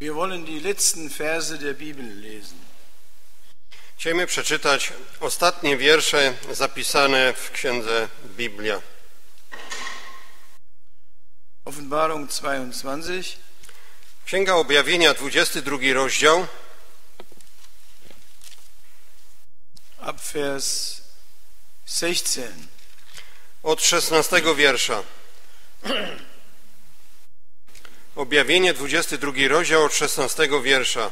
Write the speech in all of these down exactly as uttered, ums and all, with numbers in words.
Wir wollen die letzten Verse der Bibel lesen. Chcemy przeczytać ostatnie wiersze zapisane w księdze Biblia. Offenbarung zweiundzwanzig. Księga Objawienia, dwudziesty drugi rozdział. Ab Vers sechzehn. Od szesnastego wiersza. Objawienie, dwudziesty drugi rozdział, od szesnastego wiersza.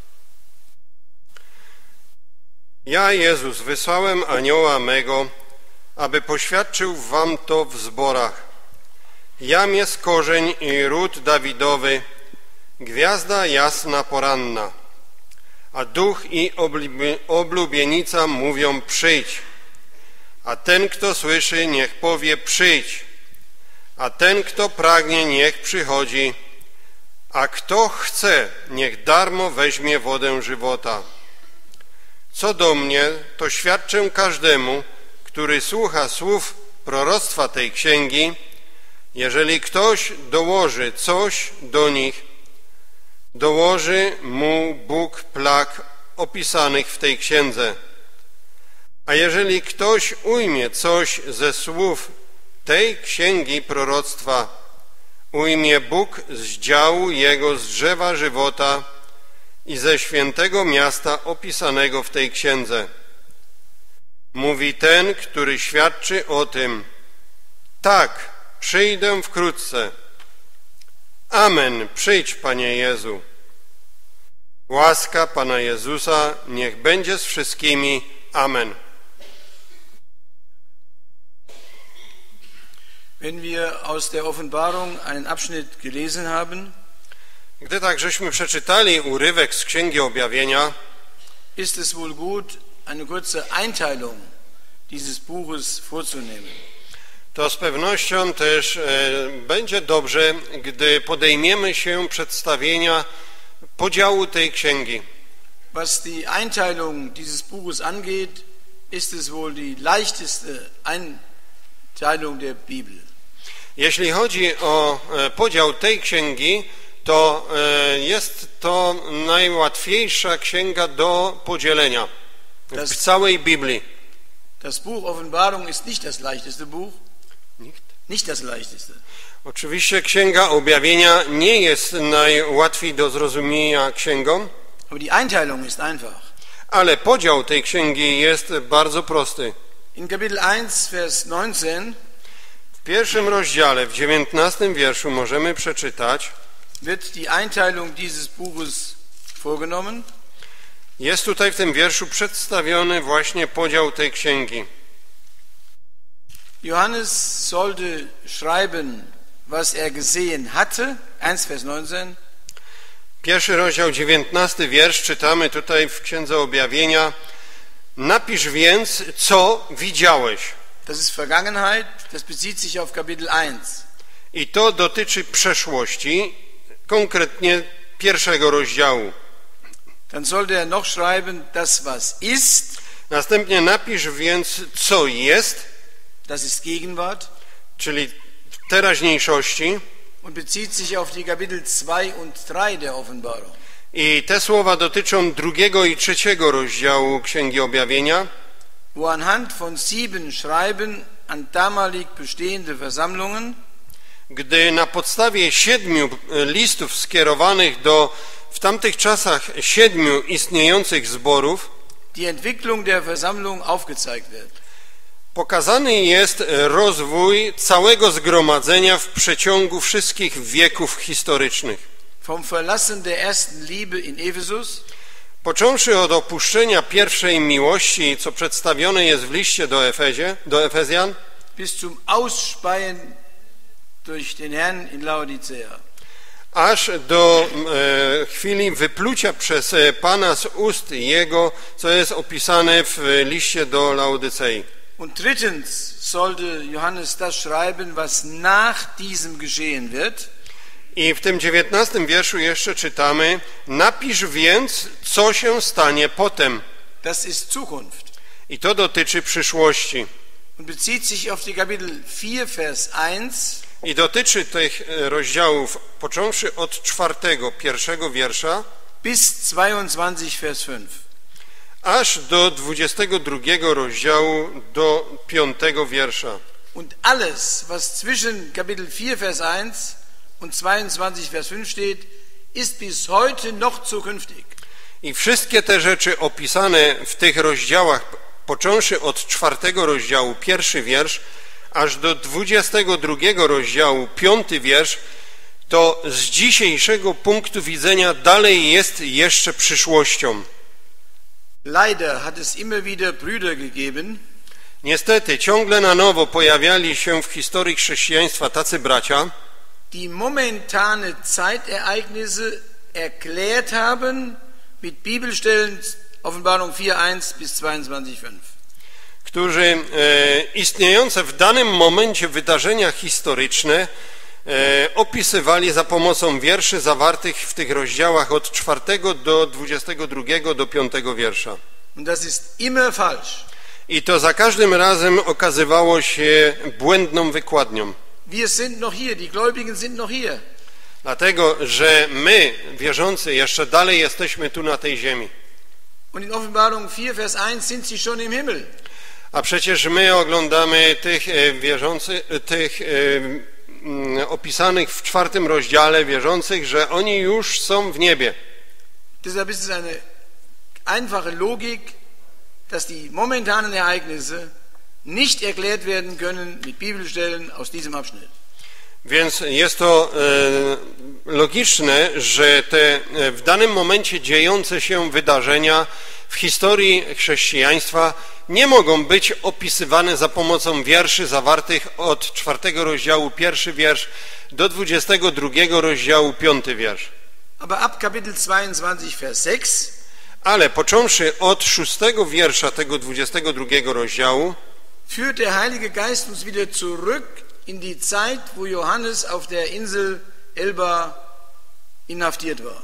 Ja, Jezus, wysłałem anioła mego, aby poświadczył wam to w zborach. Jam jest korzeń i ród Dawidowy, gwiazda jasna poranna. A duch i oblubienica mówią: przyjdź. A ten, kto słyszy, niech powie: przyjdź. A ten, kto pragnie, niech przychodzi. A kto chce, niech darmo weźmie wodę żywota. Co do mnie, to świadczę każdemu, który słucha słów proroctwa tej księgi, jeżeli ktoś dołoży coś do nich, dołoży mu Bóg plag opisanych w tej księdze. A jeżeli ktoś ujmie coś ze słów tej księgi proroctwa, ujmie Bóg z działu jego z drzewa żywota i ze świętego miasta opisanego w tej księdze. Mówi ten, który świadczy o tym: tak, przyjdę wkrótce. Amen, przyjdź, Panie Jezu. Łaska Pana Jezusa niech będzie z wszystkimi. Amen. Wenn wir aus der Offenbarung einen Abschnitt gelesen haben, Gdy tak żeśmy przeczytali urywek z Księgi Objawienia, ist es wohl gut, eine kurze Einteilung dieses Buches vorzunehmen. to z pewnością też e, będzie dobrze, gdy podejmiemy się przedstawienia podziału tej księgi. Was die Einteilung dieses Buches angeht, ist es wohl die leichteste Einteilung der Bibel. Jeśli chodzi o e, podział tej księgi, to e, jest to najłatwiejsza księga do podzielenia Das- w całej Biblii. Das Buch Offenbarung ist nicht das leichteste Buch, Nikt? nicht das leichteste. Oczywiście Księga Objawienia nie jest najłatwiej do zrozumienia księgą, Aber die Einteilung ist einfach. ale podział tej księgi jest bardzo prosty. In Kapitel eins, Vers neunzehn W pierwszym rozdziale, w dziewiętnastym wierszu możemy przeczytać: wird die Einteilung dieses Buches vorgenommen. jest tutaj w tym wierszu przedstawiony właśnie podział tej księgi. Johannes sollte schreiben, was er gesehen hatte. eins, Vers neunzehn. Pierwszy rozdział, dziewiętnasty wiersz, czytamy tutaj w Księdze Objawienia: napisz więc, co widziałeś. Das ist Vergangenheit, das bezieht sich auf Kapitel eins. I to dotyczy przeszłości, konkretnie pierwszego rozdziału. Dann sollte er noch schreiben, das was ist, Następnie napisz więc, co jest, das ist Gegenwart, czyli w teraźniejszości. und bezieht sich auf die Kapitel zwei und drei der Offenbarung. I te słowa dotyczą drugiego i trzeciego rozdziału Księgi Objawienia, Wo anhand von sieben Schreiben an damalig bestehende Versammlungen gdy na podstawie siedmiu listów skierowanych do w tamtych czasach siedmiu istniejących zborów die Entwicklung der Versammlung aufgezeigt wird. pokazany jest rozwój całego zgromadzenia w przeciągu wszystkich wieków historycznych. Vom Verlassen der ersten Liebe in Ephesus Począwszy od opuszczenia pierwszej miłości, co przedstawione jest w liście do, Efezie, do Efezjan, bis zum Ausspeien durch den Herrn in Laodicea. aż do e, chwili wyplucia przez Pana z ust Jego, co jest opisane w liście do Laodycei. Und drittens sollte Johannes das schreiben, was nach diesem geschehen wird. I w tym dziewiętnastym wierszu jeszcze czytamy: napisz więc, co się stanie potem. Das ist Zukunft. I to dotyczy przyszłości. Und bezieht sich auf die Kapitel vier, Vers eins I dotyczy tych rozdziałów, począwszy od czwartego, pierwszego wiersza, bis zweiundzwanzig, Vers fünf. Aż do dwudziestego drugiego rozdziału, do piątego wiersza. Und alles, was zwischen Kapitel vier, Vers eins und zweiundzwanzig, Vers fünf steht, ist bis heute noch zukünftig. I wszystkie te rzeczy opisane w tych rozdziałach, począwszy od czwartego rozdziału, pierwszy wiersz, aż do dwudziestego drugiego rozdziału, piąty wiersz, to z dzisiejszego punktu widzenia dalej jest jeszcze przyszłością. Leider hat es immer wieder Brüder gegeben, Niestety, ciągle na nowo pojawiali się w historii chrześcijaństwa tacy bracia, die momentane Zeitereignisse erklärt haben mit Bibelstellen Offenbarung vier, eins bis zweiundzwanzig, fünf. którzy e, istniejące w danym momencie wydarzenia historyczne e, opisywali za pomocą wierszy zawartych w tych rozdziałach od czwartego do dwudziestego drugiego do piątego wiersza. Und das ist immer falsch. I to za każdym razem okazywało się błędną wykładnią. Wir sind noch hier, die Gläubigen sind noch hier. Dlatego, że my, wierzący, jeszcze dalej jesteśmy tu na tej ziemi. Und in Offenbarung vier, Vers eins sind sie schon im Himmel. A przecież my oglądamy tych wierzących, tych opisanych w czwartym rozdziale wierzących, że oni już są w niebie. Deshalb ist es eine einfache Logik, dass die momentanen Ereignisse nicht erklärt werden können mit Bibelstellen aus diesem Abschnitt. Więc jest to e, logiczne, że te w danym momencie dziejące się wydarzenia w historii chrześcijaństwa nie mogą być opisywane za pomocą wierszy zawartych od czwartego rozdziału, pierwszy wiersz, do dwudziestego drugiego rozdziału, piąty wiersz. Aber ab Kapitel zweiundzwanzig, Vers sechs, Ale począwszy od szóstego wiersza tego dwudziestego drugiego rozdziału, führt der Heilige Geist uns wieder zurück in die Zeit, wo Johannes auf der Insel Elba inhaftiert war.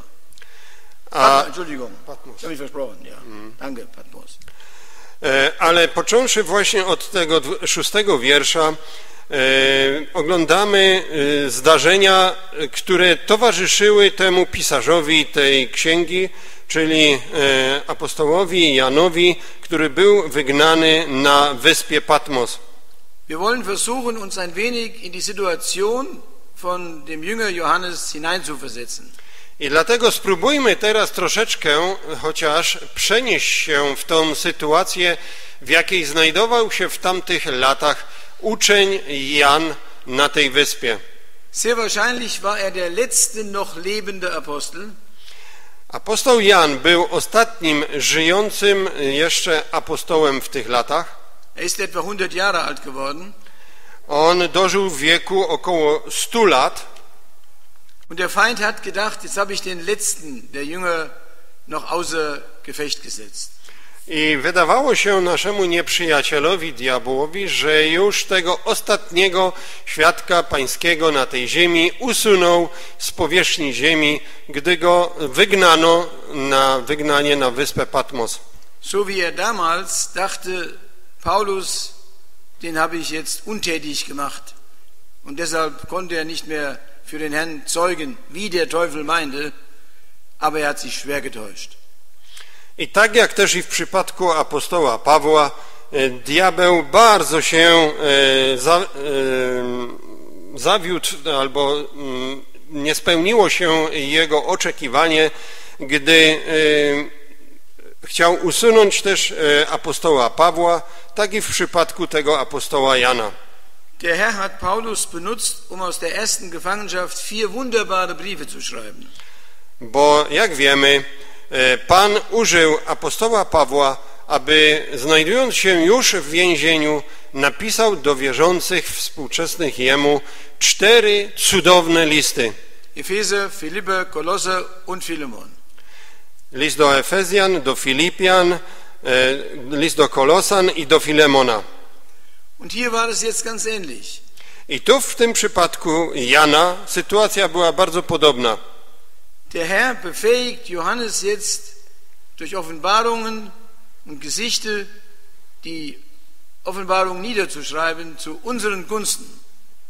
a, Entschuldigung, Patmos. ich habe mich versprochen, ja. Danke, Patmos. ale począwszy właśnie od tego szóstego wiersza, e, oglądamy e, zdarzenia, które towarzyszyły temu pisarzowi tej księgi, czyli e, apostołowi Janowi, który był wygnany na wyspie Patmos. Wir wollen versuchen, uns ein wenig in die Situation von dem Jünger Johannes hineinzuversetzen. I dlatego spróbujmy teraz troszeczkę chociaż przenieść się w tą sytuację, w jakiej znajdował się w tamtych latach uczeń Jan na tej wyspie. Sehr wahrscheinlich war er der letzte noch lebende Apostel. Apostoł Jan był ostatnim żyjącym jeszcze apostołem w tych latach. Er ist etwa hundert Jahre alt geworden. On dożył w wieku około stu lat. Und der Feind hat gedacht, jetzt habe ich den letzten der Jünger noch außer Gefecht gesetzt. I wydawało się naszemu nieprzyjacielowi, diabłowi, że już tego ostatniego świadka pańskiego na tej ziemi usunął z powierzchni ziemi, gdy go wygnano na wygnanie na wyspę Patmos. So wie er damals dachte, Paulus, den habe ich jetzt untätig gemacht. Und deshalb konnte er nicht mehr für den Herrn zeugen, wie der Teufel meinte, aber er hat sich schwer getäuscht. I tak jak też i w przypadku apostoła Pawła, diabeł bardzo się za, zawiódł albo nie spełniło się jego oczekiwanie, gdy chciał usunąć też apostoła Pawła, tak i w przypadku tego apostoła Jana. Der Herr hat Paulus benutzt, um aus der ersten Gefangenschaft vier wunderbare Briefe zu schreiben. Bo jak wiemy, Pan użył apostoła Pawła, aby znajdując się już w więzieniu, napisał do wierzących współczesnych jemu cztery cudowne listy. Epheser, Philipper, Kolosser und Philemon. List do Efezjan, do Filipian, list do Kolosan i do Filemona. Und hier war es jetzt ganz ähnlich. I tu w tym przypadku Jana sytuacja była bardzo podobna. Der Herr befähigt Johannes jetzt durch Offenbarungen und Gesichte die Offenbarung niederzuschreiben zu unseren Gunsten.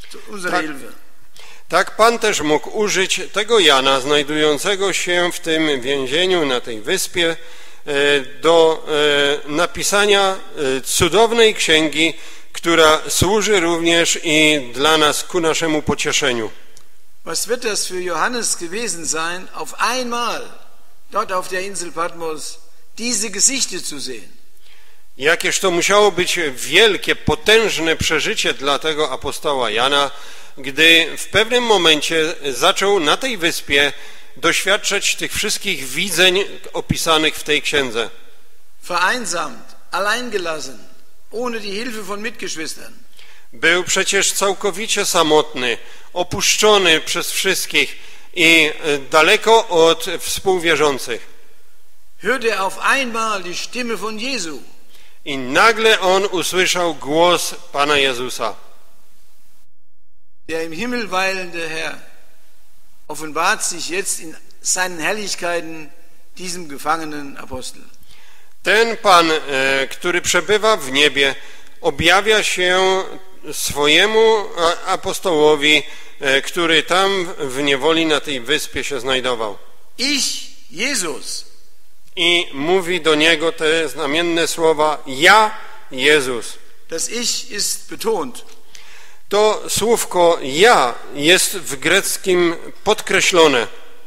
unsere tak, Hilfe. tak Pan też mógł użyć tego Jana, znajdującego się w tym więzieniu na tej wyspie, do napisania cudownej księgi, która służy również i dla nas ku naszemu pocieszeniu. Was wird das für Johannes gewesen sein, auf einmal dort auf der Insel Patmos diese Gesichter zu sehen? Jakież to musiało być wielkie, potężne przeżycie dla tego apostoła Jana, gdy w pewnym momencie zaczął na tej wyspie doświadczać tych wszystkich widzeń opisanych w tej księdze. Vereinsamt, alleingelassen, ohne die Hilfe von Mitgeschwistern. Był przecież całkowicie samotny, opuszczony przez wszystkich i daleko od współwierzących. Hörte auf einmal die Stimme von Jesu. I nagle on usłyszał głos Pana Jezusa. Der im Himmel weilende Herr offenbart sich jetzt in seinen Herrlichkeiten diesem gefangenen Apostel. Ten Pan, który przebywa w niebie, objawia się swojemu apostołowi, który tam w niewoli na tej wyspie się znajdował. Ich, Jesus. I mówi do niego te znamienne słowa: ja, Jezus. Das Ich ist betont. To słówko ja jest w greckim podkreślone.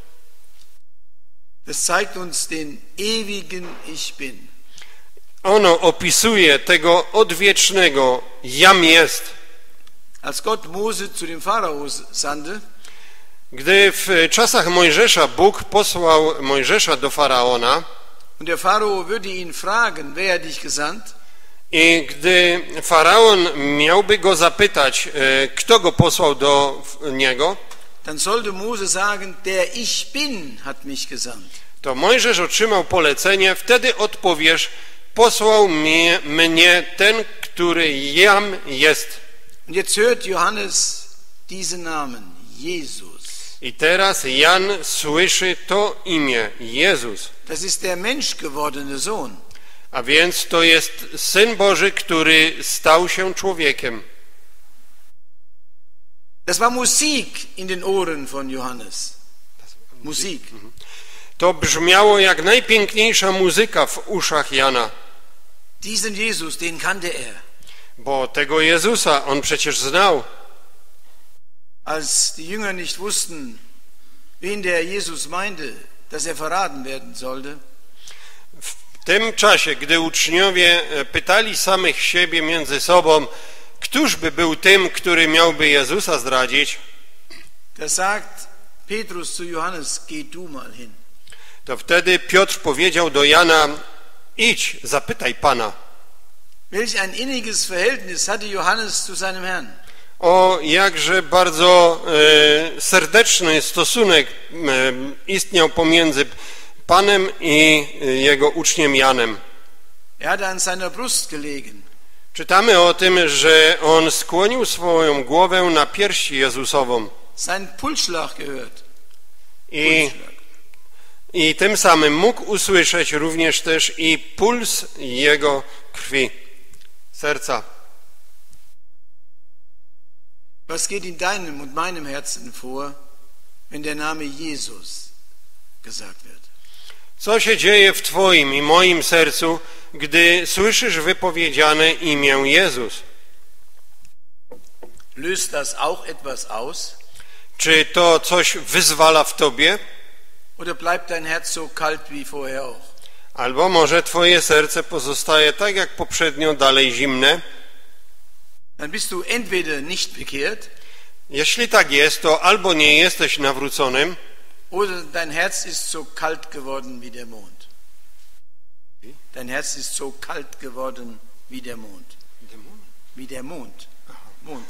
Das zeigt uns den ewigen Ich Bin. Ono opisuje tego odwiecznego Jam jest. Als Gott Mose zu dem Pharao sandte, gdy w czasach Mojżesza Bóg posłał Mojżesza do Faraona, und der Pharao würde ihn fragen, wer hat dich gesandt? I gdy Faraon miałby go zapytać, kto go posłał do niego, dann sollte Mose sagen, der Ich Bin hat mich gesandt. To Mojżesz otrzymał polecenie, wtedy odpowiesz: posłał mnie, mnie ten, który Jam jest. Und jetzt hört Johannes diesen Namen, Jesus. I teraz Jan słyszy to imię, Jezus. Das ist der menschgewordene Sohn. A więc to jest Syn Boży, który stał się człowiekiem. Das war Musik in den Ohren von Johannes. Musik. To brzmiało jak najpiękniejsza muzyka w uszach Jana. Diesen Jesus, den kannte er. Bo tego Jezusa on przecież znał. Als die Jünger nicht wussten, wen der Jesus meinte, dass er verraten werden sollte, w tym czasie, gdy uczniowie pytali samych siebie między sobą, któż by był tym, który miałby Jezusa zdradzić, da sagt Petrus zu Johannes, geh du mal hin. To wtedy Piotr powiedział do Jana: idź, zapytaj Pana. Welch ein inniges Verhältnis hatte Johannes zu seinem Herrn. O, jakże bardzo e, serdeczny stosunek e, istniał pomiędzy Panem i jego uczniem Janem. Er hatte an seiner Brust gelegen. Czytamy o tym, że on skłonił swoją głowę na pierś Jezusową. Sein Pulsschlag gehört. I, I tym samym mógł usłyszeć również też i puls jego krwi, serca. Was geht in deinem und meinem Herzen vor, wenn der Name Jesus gesagt wird? Co się dzieje w Twoim i moim sercu, gdy słyszysz wypowiedziane imię Jezus? Löst das auch etwas aus? Czy to coś wyzwala w Tobie? Oder bleibt dein Herz so kalt wie vorher auch? Albo może Twoje serce pozostaje tak jak poprzednio, dalej zimne? Dann bist du entweder nicht bekehrt, jeśli tak jest, to albo nie jesteś nawróconym, oder dein Herz ist so kalt geworden wie der Mond. Dein Herz ist so kalt geworden wie der Mond. Wie der Mond. Mond.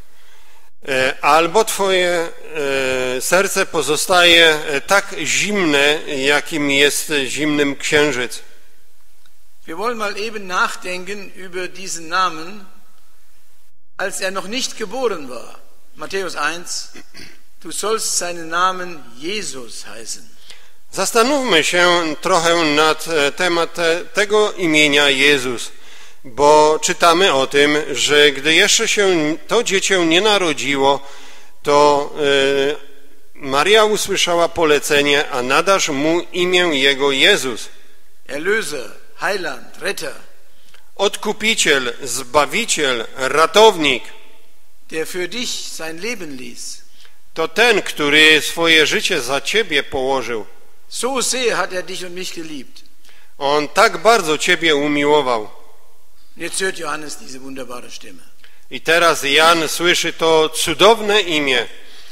Albo Twoje serce pozostaje tak zimne, jakim jest zimnym księżyc. Wir wollen mal eben nachdenken über diesen Namen, als er noch nicht geboren war. Matthäus eins, du sollst seinen Namen Jesus heißen. Zastanówmy się trochę nad temat tego imienia Jezus. bo czytamy o tym, że gdy jeszcze się to dziecię nie narodziło, to y, Maria usłyszała polecenie, a nadasz mu imię jego Jezus. Erlöser, Heiland, Retter. Odkupiciel, Zbawiciel, Ratownik. Der für dich sein Leben ließ. To ten, który swoje życie za ciebie położył. So sehr hat er dich und mich geliebt. On tak bardzo ciebie umiłował. Jetzt hört Johannes diese wunderbare Stimme. I teraz Jan słyszy to cudowne imię.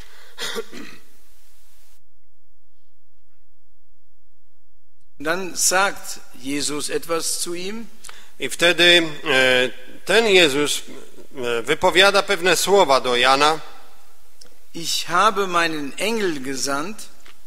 Und dann sagt Jesus etwas zu ihm. I wtedy ten Jezus wypowiada pewne słowa do Jana. Ich habe meinen Engel gesandt,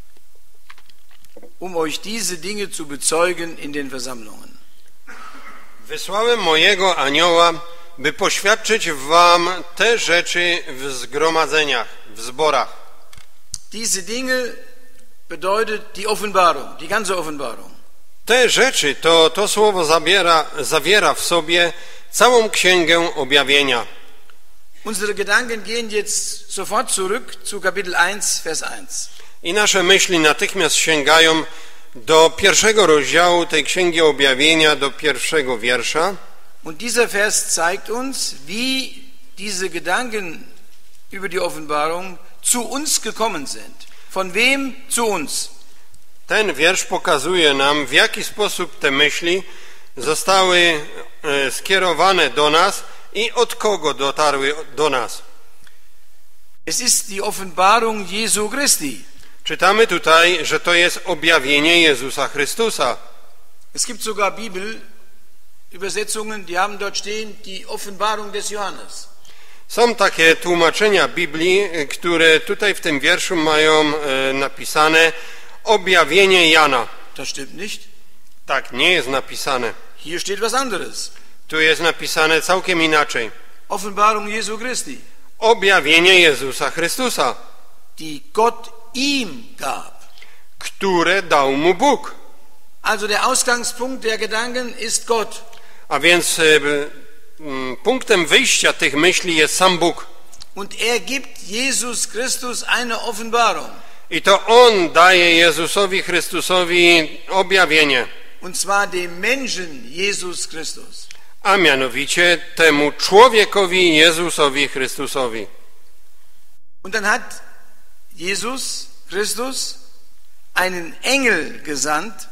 um euch diese Dinge zu bezeugen in den Versammlungen. Wysłałem mojego anioła, by poświadczyć wam te rzeczy w zgromadzeniach, w zborach. Diese Dinge bedeutet die Offenbarung, die ganze Offenbarung. Te rzeczy, to, to słowo zabiera, zawiera w sobie całą księgę objawienia. Unsere Gedanken gehen jetzt sofort zurück zu Kapitel eins, Vers eins. I nasze myśli natychmiast sięgają do pierwszego rozdziału tej księgi objawienia, do pierwszego wiersza. Und dieser Vers zeigt uns, wie diese Gedanken über die Offenbarung zu uns gekommen sind. Von wem zu uns? Ten wiersz pokazuje nam, w jaki sposób te myśli zostały skierowane do nas i od kogo dotarły do nas. Es ist die Offenbarung Jesu Christi. Czytamy tutaj, że to jest objawienie Jezusa Chrystusa. Es gibt sogar Bibelübersetzungen, die haben dort stehen, die Offenbarung des Johannes. Są takie tłumaczenia Biblii, które tutaj w tym wierszu mają napisane objawienie Jana. Das stimmt nicht. Tak, nie jest napisane. Hier steht was anderes. Tu jest napisane całkiem inaczej. Offenbarung Jesu Christi. Objawienie Jezusa Chrystusa, die Gott ihm gab. które dał mu Bóg. Also der Ausgangspunkt der Gedanken ist Gott. A więc e, m, punktem wyjścia tych myśli jest sam Bóg. Und er gibt Jesus Christus eine Offenbarung. I to On daje Jezusowi Chrystusowi objawienie. Und zwar dem Menschen Jesus Christus. A mianowicie temu człowiekowi Jezusowi Chrystusowi. Und dann hat Jesus Christus einen Engel gesandt.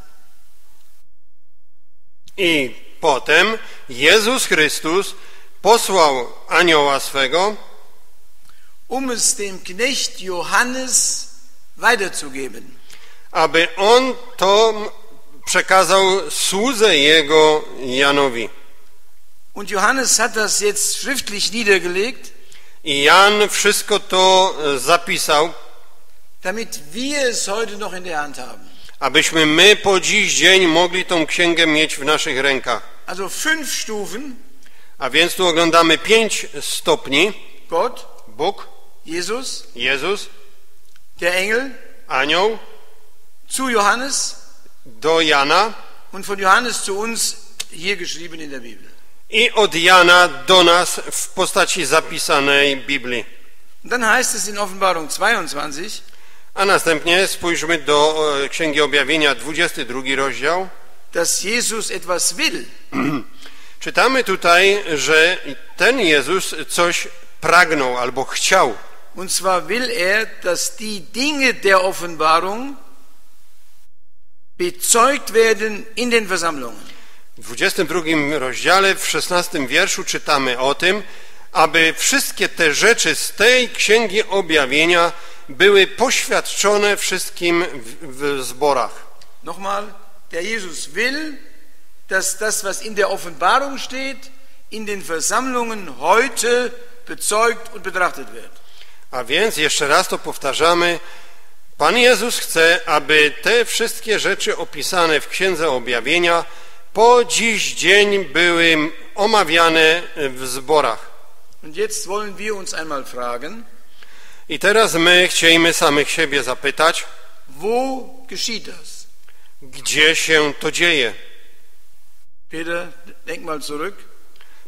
I potem Jezus Chrystus posłał anioła swego, um es dem Knecht Johannes weiterzugeben. aby on to przekazał słudze jego Janowi. Und Johannes hat das jetzt schriftlich niedergelegt, I Jan wszystko to zapisał, damit wir es heute noch in der Hand haben. abyśmy my po dziś dzień mogli tą księgę mieć w naszych rękach. Also fünf Stufen. A więc tu oglądamy pięć stopni. Gott, Bóg, Jesus, Jezus, der Engel, anioł, zu Johannes do Jana und von Johannes zu uns, hier geschrieben in der Bibel. i od Jana do nas w postaci zapisanej Biblii. Und dann heißt es in Offenbarung zweiundzwanzig, A następnie spójrzmy do Księgi Objawienia, dwudziesty drugi rozdział. dass Jesus etwas will. Czytamy tutaj, że ten Jezus coś pragnął albo chciał. Und zwar will er, dass die Dinge der Offenbarung bezeugt werden in den Versammlungen. W dwudziestym drugim rozdziale, w szesnastym wierszu czytamy o tym, aby wszystkie te rzeczy z tej Księgi Objawienia były poświadczone wszystkim w, w zborach. Nochmal, der Jesus will, dass das, was in der Offenbarung steht, in den Versammlungen heute bezeugt und betrachtet wird. A więc jeszcze raz to powtarzamy. Pan Jezus chce, aby te wszystkie rzeczy opisane w Księdze Objawienia po dziś dzień były omawiane w zborach. Und jetzt wollen wir uns einmal fragen, I teraz my chcielibyśmy samych siebie zapytać, wo geschieht das? gdzie się to dzieje? Peter, denk mal zurück.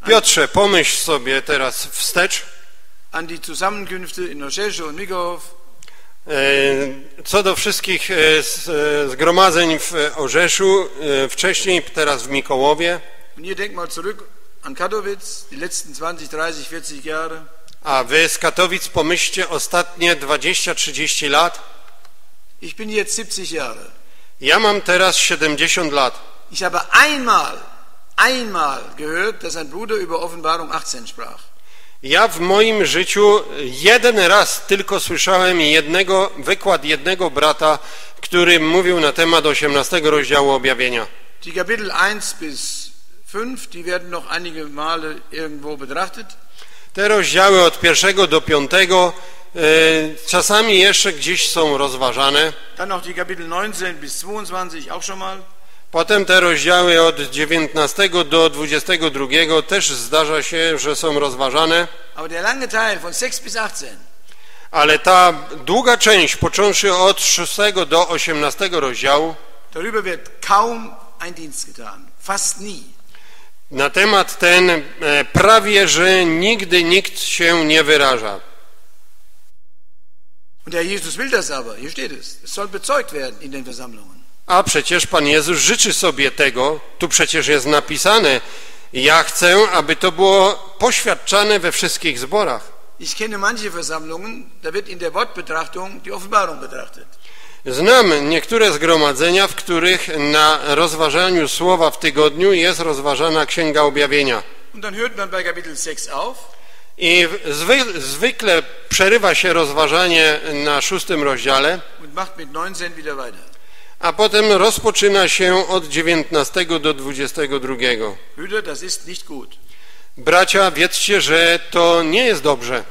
Piotrze, pomyśl sobie teraz wstecz, an die Zusammenkünfte in Orzeszu und Mikołów, co do wszystkich zgromadzeń w Orzeszu, wcześniej, teraz w Mikołowie. Und ihr denkt mal zurück an Katowice, die letzten zwanzig, dreißig, vierzig Jahre. A wy z Katowic pomyślcie ostatnie dwadzieścia trzydzieści lat. Ich bin jetzt siebzig Jahre. Ja mam teraz siedemdziesiąt lat. Ich habe einmal, einmal gehört, dass ein Bruder über Offenbarung achtzehn sprach. Ja w moim życiu jeden raz tylko słyszałem jednego, wykład jednego brata, który mówił na temat osiemnastego rozdziału Objawienia. Die Kapitel eins bis fünf, die werden noch einige Male irgendwo betrachtet. Te rozdziały od pierwszego do piątego e, czasami jeszcze gdzieś są rozważane. Dann noch die Kapitel neunzehn bis zweiundzwanzig, auch schon mal. Potem te rozdziały od dziewiętnastego do dwudziestego drugiego też zdarza się, że są rozważane. Aber der lange Teil von sechs bis achtzehn, Ale ta długa część, począwszy od szóstego do osiemnastego rozdziału, darüber wird kaum ein Dienst getan, fast nie. na temat ten e, prawie, że nigdy nikt się nie wyraża. Und der Jesus will das aber, hier steht es, es soll bezeugt werden in den Versammlungen. A przecież Pan Jezus życzy sobie tego, tu przecież jest napisane, ja chcę, aby to było poświadczane we wszystkich zborach. Ich kenne manche Versammlungen, da wird in der Wortbetrachtung die Offenbarung betrachtet. Znam niektóre zgromadzenia, w których na rozważaniu słowa w tygodniu jest rozważana Księga Objawienia. Und dann hört man bei Kapitel sechs auf. I zwy, zwykle przerywa się rozważanie na szóstym rozdziale, Und macht mit neunzehn wieder weiter. a potem rozpoczyna się od dziewiętnastego do dwudziestego drugiego. Brüder, das ist nicht gut. Bracia, wiedzcie, że to nie jest dobrze.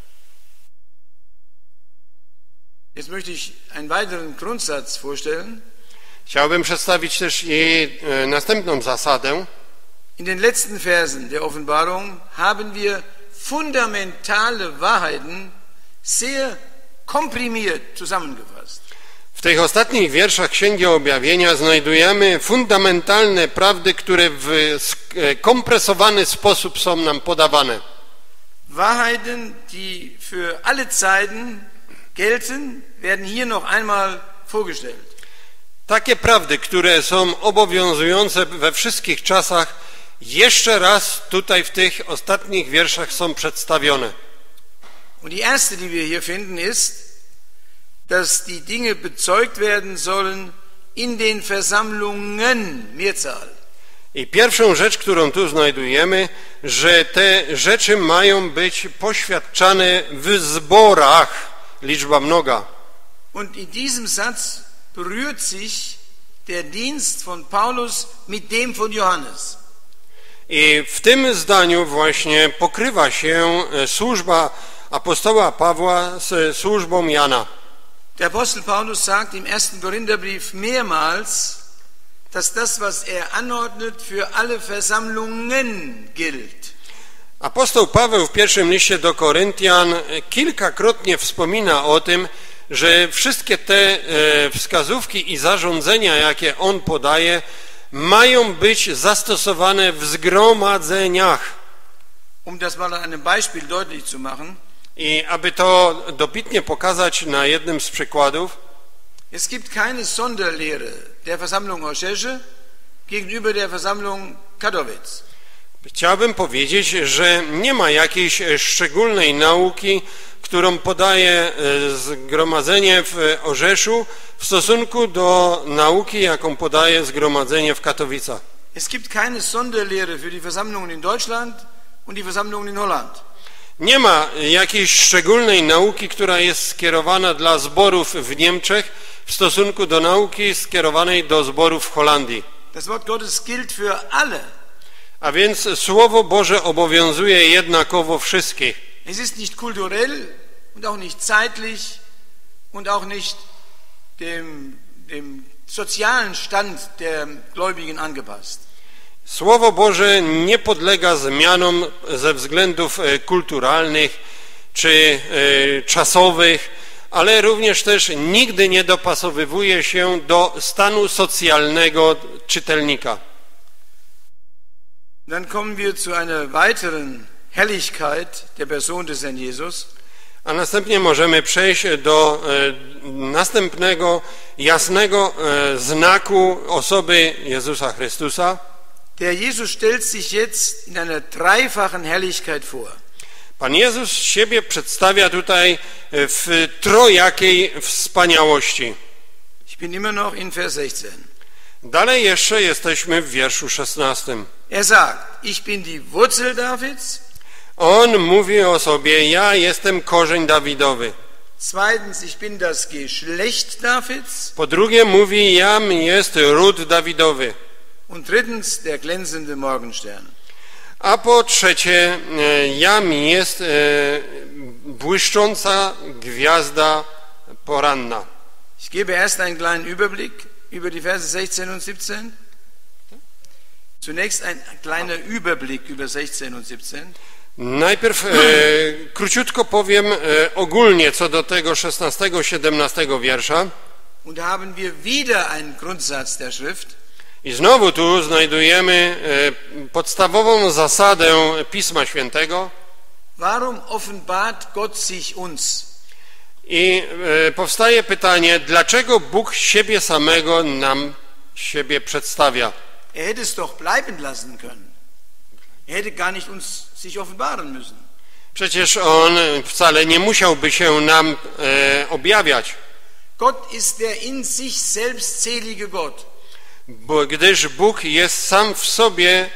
Jetzt möchte ich einen weiteren Grundsatz vorstellen. Chciałbym przedstawić też i e, następną zasadę. In den letzten Versen der Offenbarung haben wir fundamentale Wahrheiten sehr komprimiert zusammengefasst. W tych ostatnich wierszach Księgi Objawienia znajdujemy fundamentalne prawdy, które w kompresowany sposób są nam podawane. Wahrheiten, die für alle Zeiten gelten, werden hier noch einmal vorgestellt. Takie prawdy, które są obowiązujące we wszystkich czasach, jeszcze raz tutaj w tych ostatnich wierszach są przedstawione. Und die erste, die wir hier finden, ist, dass die Dinge bezeugt werden sollen in den Versammlungen, Mehrzahl. I pierwszą rzecz, którą tu znajdujemy, że te rzeczy mają być poświadczane w zborach, liczba mnoga. Und in diesem Satz berührt sich der Dienst von Paulus mit dem von Johannes. I w tym zdaniu właśnie pokrywa się służba apostoła Pawła z służbą Jana. Der Apostel Paulus sagt im ersten Korintherbrief mehrmals, dass das, was er anordnet, für alle Versammlungen gilt. Apostoł Paweł w pierwszym liście do Koryntian kilkakrotnie wspomina o tym, że wszystkie te wskazówki i zarządzenia, jakie on podaje, mają być zastosowane w zgromadzeniach. Um das mal an einem Beispiel deutlich zu machen, I aby to dobitnie pokazać na jednym z przykładów, es gibt keine Sonderlehre der Versammlung Orzeszu gegenüber der Versammlung Katowice. chciałbym powiedzieć, że nie ma jakiejś szczególnej nauki, którą podaje zgromadzenie w Orzeszu w stosunku do nauki, jaką podaje zgromadzenie w Katowicach. Es gibt keine Sonderlehre für die Versammlungen in Deutschland und die Versammlungen in Holland. Nie ma jakiejś szczególnej nauki, która jest skierowana dla zborów w Niemczech w stosunku do nauki skierowanej do zborów w Holandii. Das Wort Gottes gilt für alle. A więc Słowo Boże obowiązuje jednakowo wszystkich. Es ist nicht kulturell und auch nicht zeitlich und auch nicht dem, dem sozialen Stand der Gläubigen angepasst. Słowo Boże nie podlega zmianom ze względów kulturalnych czy czasowych, ale również też nigdy nie dopasowywuje się do stanu socjalnego czytelnika. Dann kommen wir zu einer weiteren Herrlichkeit der Person des Herrn Jesus. A następnie możemy przejść do e, następnego jasnego e, znaku osoby Jezusa Chrystusa. Der Jesus stellt sich jetzt in einer dreifachen Herrlichkeit vor. Pan Jezus siebie przedstawia tutaj w trojakiej wspaniałości. Ich bin immer noch in Vers sechzehn. Dalej jeszcze jesteśmy w wierszu szesnastym. Er sagt, ich bin die Wurzel Davids. On mówi o sobie, ja jestem korzeń Dawidowy. Zweitens, ich bin das Geschlecht Davids. Po drugie mówi, jam jest ród Dawidowy. Und drittens, der glänzende Morgenstern. A po trzecie, jam jest błyszcząca gwiazda poranna. Ich gebe erst einen kleinen Überblick über die Verse sechzehn und siebzehn. Zunächst ein kleiner Überblick über sechzehn und siebzehn. Najpierw e, króciutko powiem e, ogólnie co do tego szesnastego siedemnastego wiersza. Und da haben wir wieder einen Grundsatz der Schrift. I znowu tu znajdujemy e, podstawową zasadę Pisma Świętego. Warum offenbart Gott sich uns? I e, powstaje pytanie, dlaczego Bóg siebie samego nam siebie przedstawia? Er hätte es doch bleiben lassen können. Er hätte gar nicht uns sich offenbaren müssen. Przecież On wcale nie musiałby się nam e, objawiać. Gott ist der in sich selbstselige Gott. Bo gdyż Bóg jest sam w sobie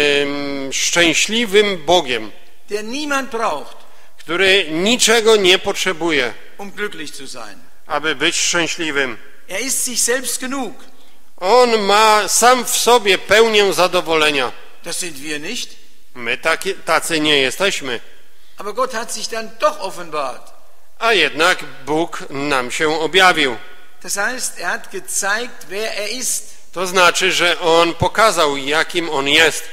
e, szczęśliwym Bogiem, der niemand braucht, który niczego nie potrzebuje, um glücklich zu sein. aby być szczęśliwym. Er ist sich selbst genug. On ma sam w sobie pełnię zadowolenia. Das sind wir nicht. My taki, tacy nie jesteśmy. Aber Gott hat sich dann doch offenbart. A jednak Bóg nam się objawił. Das heißt, er hat gezeigt, wer er ist. To znaczy, że On pokazał, jakim On jest.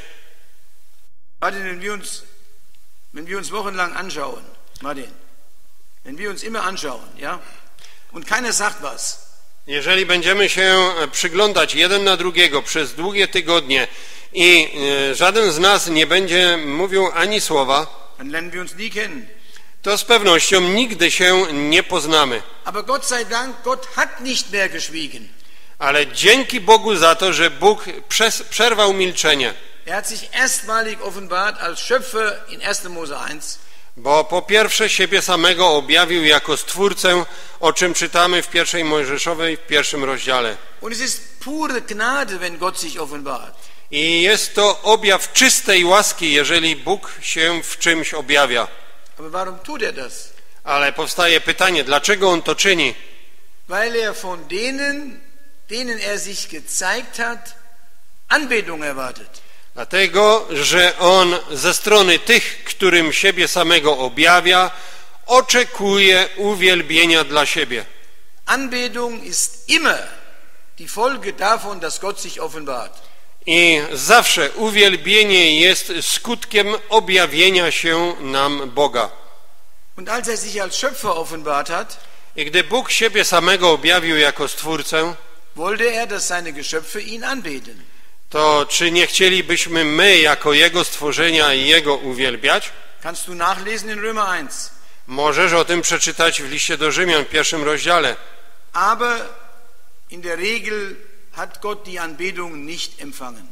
Martin, wenn wir uns, wenn wir uns wochenlang anschauen, Martin, wenn wir uns immer anschauen, ja, und keiner sagt was. Jeżeli będziemy się przyglądać jeden na drugiego przez długie tygodnie i żaden z nas nie będzie mówił ani słowa, dann lernen wir uns nie kennen. to z pewnością nigdy się nie poznamy. Aber Gott sei Dank, Gott hat nicht mehr geschwiegen. Ale dzięki Bogu za to, że Bóg przes- przerwał milczenie. Er hat sich erstmalig offenbart als Schöpfer in erster Mose eins. Bo po pierwsze siebie samego objawił jako Stwórcę, o czym czytamy w pierwszej Mojżeszowej, w pierwszym rozdziale. Und es ist pure Gnade, wenn Gott sich offenbart. I jest to objaw czystej łaski, jeżeli Bóg się w czymś objawia. Aber warum tut er das? Ale powstaje pytanie, dlaczego On to czyni? Weil er von denen, denen er sich gezeigt hat, Anbetung erwartet. Dlatego, że On ze strony tych, którym siebie samego objawia, oczekuje uwielbienia dla siebie. Anbetung ist immer die Folge davon, dass Gott sich offenbart. I zawsze uwielbienie jest skutkiem objawienia się nam Boga. Und als er sich als Schöpfer offenbart hat, I gdy Bóg siebie samego objawił jako Stwórcę, wollte er, dass seine Geschöpfe ihn anbeten. to czy nie chcielibyśmy my, jako Jego stworzenia, Jego uwielbiać? Kannst du nachlesen in Römer eins. Możesz o tym przeczytać w liście do Rzymian, w pierwszym rozdziale. Aber in der Regel hat Gott die Anbetung nicht empfangen.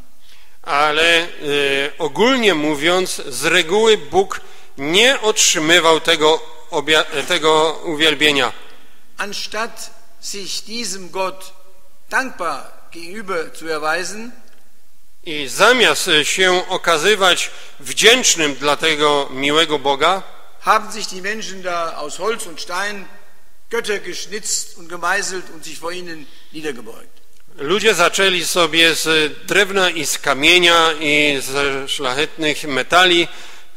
Ale y, ogólnie mówiąc, z reguły Bóg nie otrzymywał tego, obja- tego uwielbienia. Anstatt sich diesem Gott dankbar gegenüber zu erweisen, I zamiast się okazywać wdzięcznym dla tego miłego Boga, haben sich die Menschen da aus Holz und Stein Götter geschnitzt und gemeißelt und sich vor ihnen niedergebeugt. ludzie zaczęli sobie z drewna i z kamienia i ze szlachetnych metali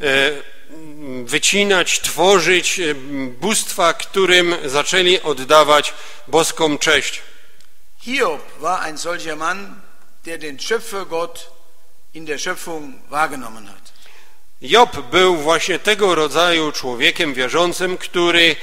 wycinać, tworzyć bóstwa, którym zaczęli oddawać boską cześć. Hiob war ein solcher Mann, der den Schöpfer Gott in der Schöpfung wahrgenommen hat. Job był właśnie tego rodzaju człowiekiem wierzącym, który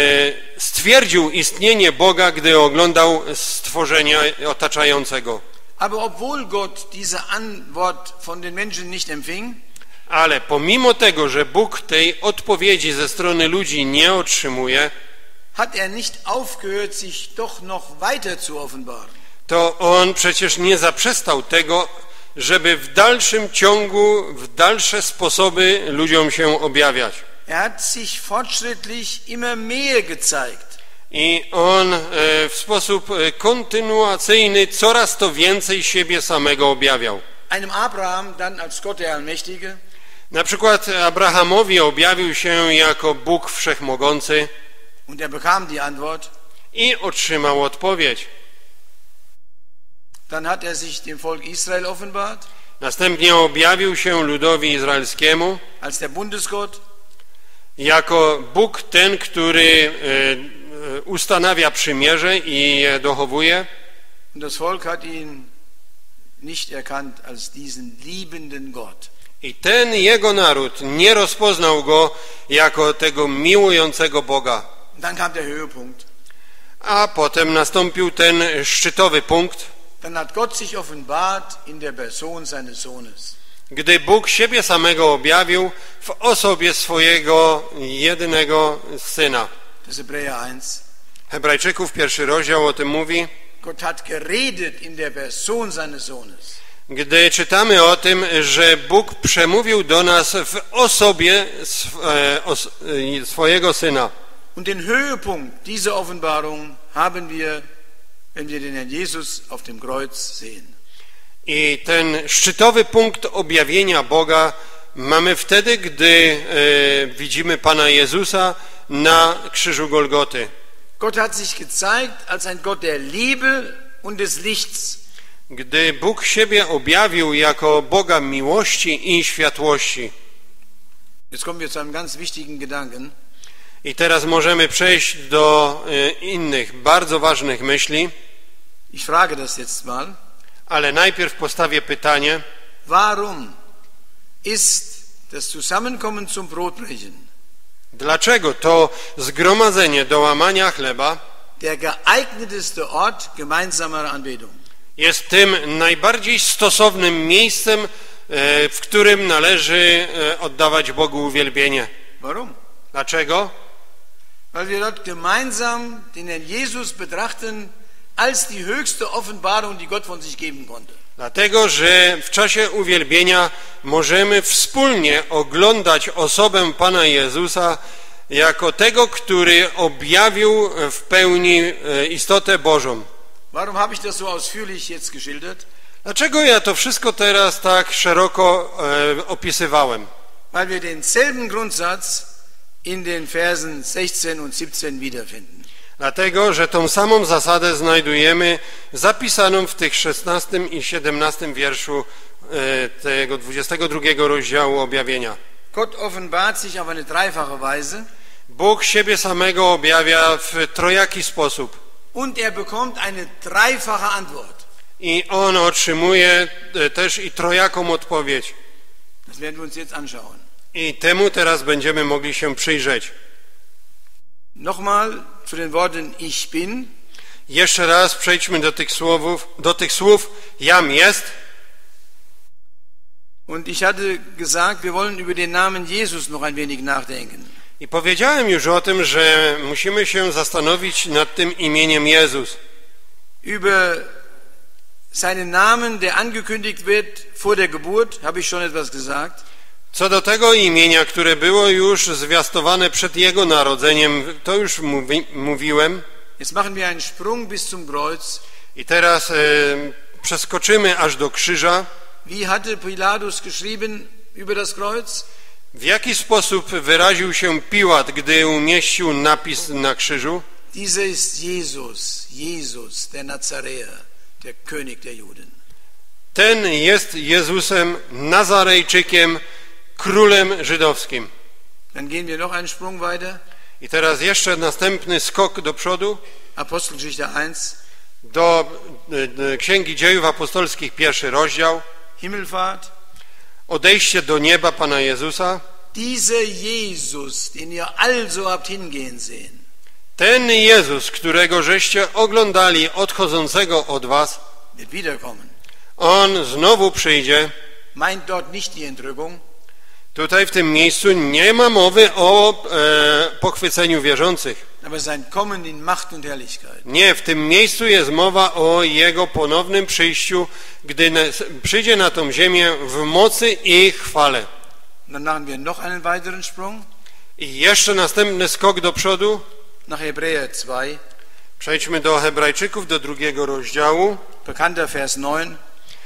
stwierdził istnienie Boga, gdy oglądał stworzenia otaczającego. Aber obwohl Gott diese Antwort von den Menschen nicht empfing, Ale pomimo tego, że Bóg tej odpowiedzi ze strony ludzi nie otrzymuje, hat er nicht aufgehört, sich doch noch weiter zu offenbaren. to On przecież nie zaprzestał tego, żeby w dalszym ciągu, w dalsze sposoby ludziom się objawiać. Er hat sich fortschrittlich immer mehr gezeigt. I On e, w sposób e, kontynuacyjny coraz to więcej siebie samego objawiał. Einem Abraham dann als Gott der Allmächtige, Na przykład Abrahamowi objawił się jako Bóg Wszechmogący und er bekam die Antwort. i otrzymał odpowiedź. Dann hat er sich dem Volk Israel offenbart, Następnie objawił się ludowi izraelskiemu als der Bundesgott, jako Bóg ten, który e, e, ustanawia przymierze i je dochowuje. und das Volk hat ihn nicht erkannt als diesen liebenden Gott. I ten jego naród nie rozpoznał go jako tego miłującego Boga. Und dann kam der Höhepunkt. A potem nastąpił ten szczytowy punkt, Dann hat Gott sich offenbart in der Person seines Sohnes. gdy Bóg siebie samego objawił w osobie swojego jedynego Syna. Das ist Hebräer eins. Hebrajczyków pierwszy rozdział o tym mówi. Gott hat geredet in der Person seines Sohnes. Gdy czytamy o tym, że Bóg przemówił do nas w osobie swojego Syna. Und den Höhepunkt dieser Offenbarung haben wir, wenn wir den Herrn Jesus auf dem Kreuz sehen. I ten szczytowy punkt objawienia Boga mamy wtedy, gdy e, widzimy Pana Jezusa na krzyżu Golgoty. Gott hat sich gezeigt als ein Gott der Liebe und des Lichts. Gdy Bóg siebie objawił jako Boga miłości i światłości. Jetzt kommen wir zu einem ganz wichtigen Gedanken. I teraz możemy przejść do e, innych, bardzo ważnych myśli, Ich frage das jetzt mal. ale najpierw postawię pytanie, Warum ist das Zusammenkommen zum Brotbrechen dlaczego to zgromadzenie do łamania chleba der geeigneteste Ort gemeinsamer Anbetung? jest tym najbardziej stosownym miejscem, e, w którym należy e, oddawać Bogu uwielbienie. Warum? Dlaczego? Weil wir dort gemeinsam den Herrn Jesus betrachten als die höchste Offenbarung, die Gott von sich geben konnte. Dlatego, że w czasie uwielbienia możemy wspólnie oglądać osobę Pana Jezusa jako tego, który objawił w pełni e, istotę Bożą. Warum habe ich das so ausführlich jetzt geschildert? Dlaczego ja to wszystko teraz tak szeroko e, opisywałem? Weil wir denselben Grundsatz in den Versen sechzehn und siebzehn wiederfinden. Dlatego, że tą samą zasadę znajdujemy zapisaną w tych szesnastym i siedemnastym wierszu e, tego dwudziestego drugiego rozdziału objawienia. Gott offenbart sich auf eine dreifache Weise Bóg siebie samego objawia w trojaki sposób und er bekommt eine dreifache Antwort. i On otrzymuje e, też i trojaką odpowiedź. Das werden wir uns jetzt anschauen. I temu teraz będziemy mogli się przyjrzeć. Nochmal zu den Worten Ich bin. Jeszcze raz przejdźmy do tych słów, do tych słów Jam jest. Und ich hatte gesagt, wir wollen über den Namen Jesus noch ein wenig nachdenken. I powiedziałem już o tym, że musimy się zastanowić nad tym imieniem Jezus. Über seinen Namen, der angekündigt wird vor der Geburt, habe ich schon etwas gesagt. Co do tego imienia, które było już zwiastowane przed Jego narodzeniem, to już mówi, mówiłem. Jetzt machen wir einen Sprung bis zum Kreuz. I teraz e, przeskoczymy aż do krzyża. Wie hatte Pilatus geschrieben über das Kreuz? W jaki sposób wyraził się Piłat, gdy umieścił napis na krzyżu? Dieser ist Jesus, Jesus, der Nazaräer, der König der Juden. Ten jest Jezusem Nazarejczykiem, królem żydowskim. Dann gehen wir noch einen Sprung weiter. I teraz jeszcze następny skok do przodu, Apostelgeschichte eins, do e, Księgi Dziejów Apostolskich, pierwszy rozdział. Himmelfahrt. Odejście do nieba Pana Jezusa. Dieser Jesus, den ihr also habt hingehen sehen, Ten Jezus, którego żeście oglądali odchodzącego od was, wird wiederkommen. On znowu przyjdzie. Meint dort nicht die Entrückung. Tutaj w tym miejscu nie ma mowy o e, pochwyceniu wierzących. Aber sein Kommen in Macht und Herrlichkeit. Nie, w tym miejscu jest mowa o Jego ponownym przyjściu, gdy na, przyjdzie na tą ziemię w mocy i chwale. Dann machen wir noch einen weiteren Sprung. I jeszcze następny skok do przodu. Nach Hebräer zwei. Przejdźmy do Hebrajczyków, do drugiego rozdziału. Bekannter Vers neun.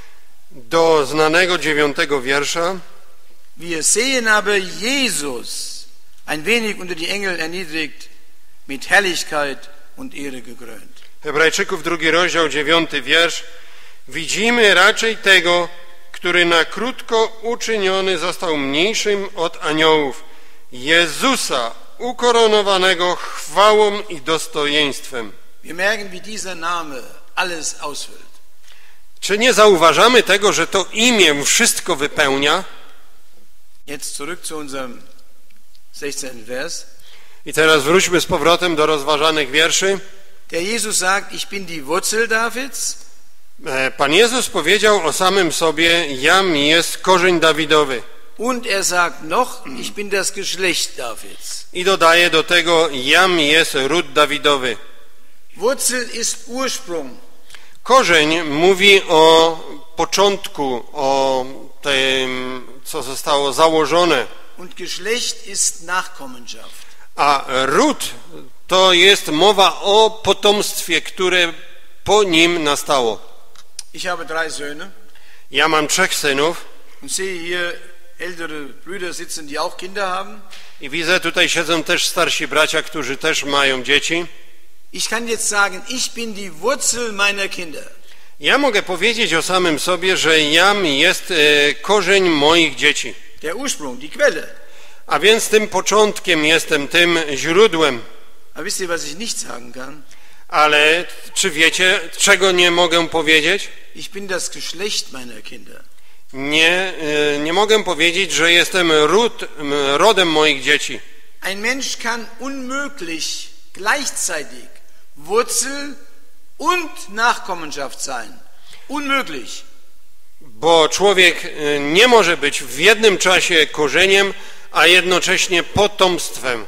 Do znanego dziewiątego wiersza. Wir sehen aber Jesus ein wenig unter die Engel erniedrigt, mit Herrlichkeit und Ehre gekrönt. Hebrajczyków, drugi rozdział, dziewiąty wiersz. Widzimy raczej tego, który na krótko uczyniony został mniejszym od aniołów, Jezusa, ukoronowanego chwałą i dostojeństwem. Wir merken, wie dieser Name alles ausfüllt. Czy nie zauważamy tego, że to imię wszystko wypełnia? Jetzt zurück zu unserem sechzehnten Vers. I teraz wróćmy z powrotem do rozważanych wierszy. Der Jesus sagt, ich bin die Wurzel Davids. Pan Jezus powiedział o samym sobie, jam jest korzeń Dawidowy. Und er sagt noch, ich bin das Geschlecht Davids. I dodaje do tego, jam jest ród Dawidowy. Wurzel ist Ursprung. Korzeń mówi o początku, o tym, co zostało założone. Und Geschlecht ist Nachkommenschaft. A ród to jest mowa o potomstwie, które po nim nastało. Ich habe drei Söhne. Ja mam trzech synów. Und sehe hier ältere Brüder sitzen, die auch Kinder haben. I widzę, tutaj siedzą też starsi bracia, którzy też mają dzieci. Ich kann jetzt sagen, ich bin die Wurzel meiner Kinder. Ja mogę powiedzieć o samym sobie, że jam jest e, korzeń moich dzieci. Der Ursprung, die Quelle. A więc tym początkiem jestem, tym źródłem. Aber wisst ihr, was ich nicht sagen kann? Ale czy wiecie, czego nie mogę powiedzieć? Ich bin das Geschlecht meiner Kinder. Nie, e, nie mogę powiedzieć, że jestem ród, rodem moich dzieci. Ein Mensch kann unmöglich gleichzeitig Wurzel und Nachkommenschaft sein. Unmöglich. Bo człowiek nie może być w jednym czasie korzeniem, a jednocześnie potomstwem.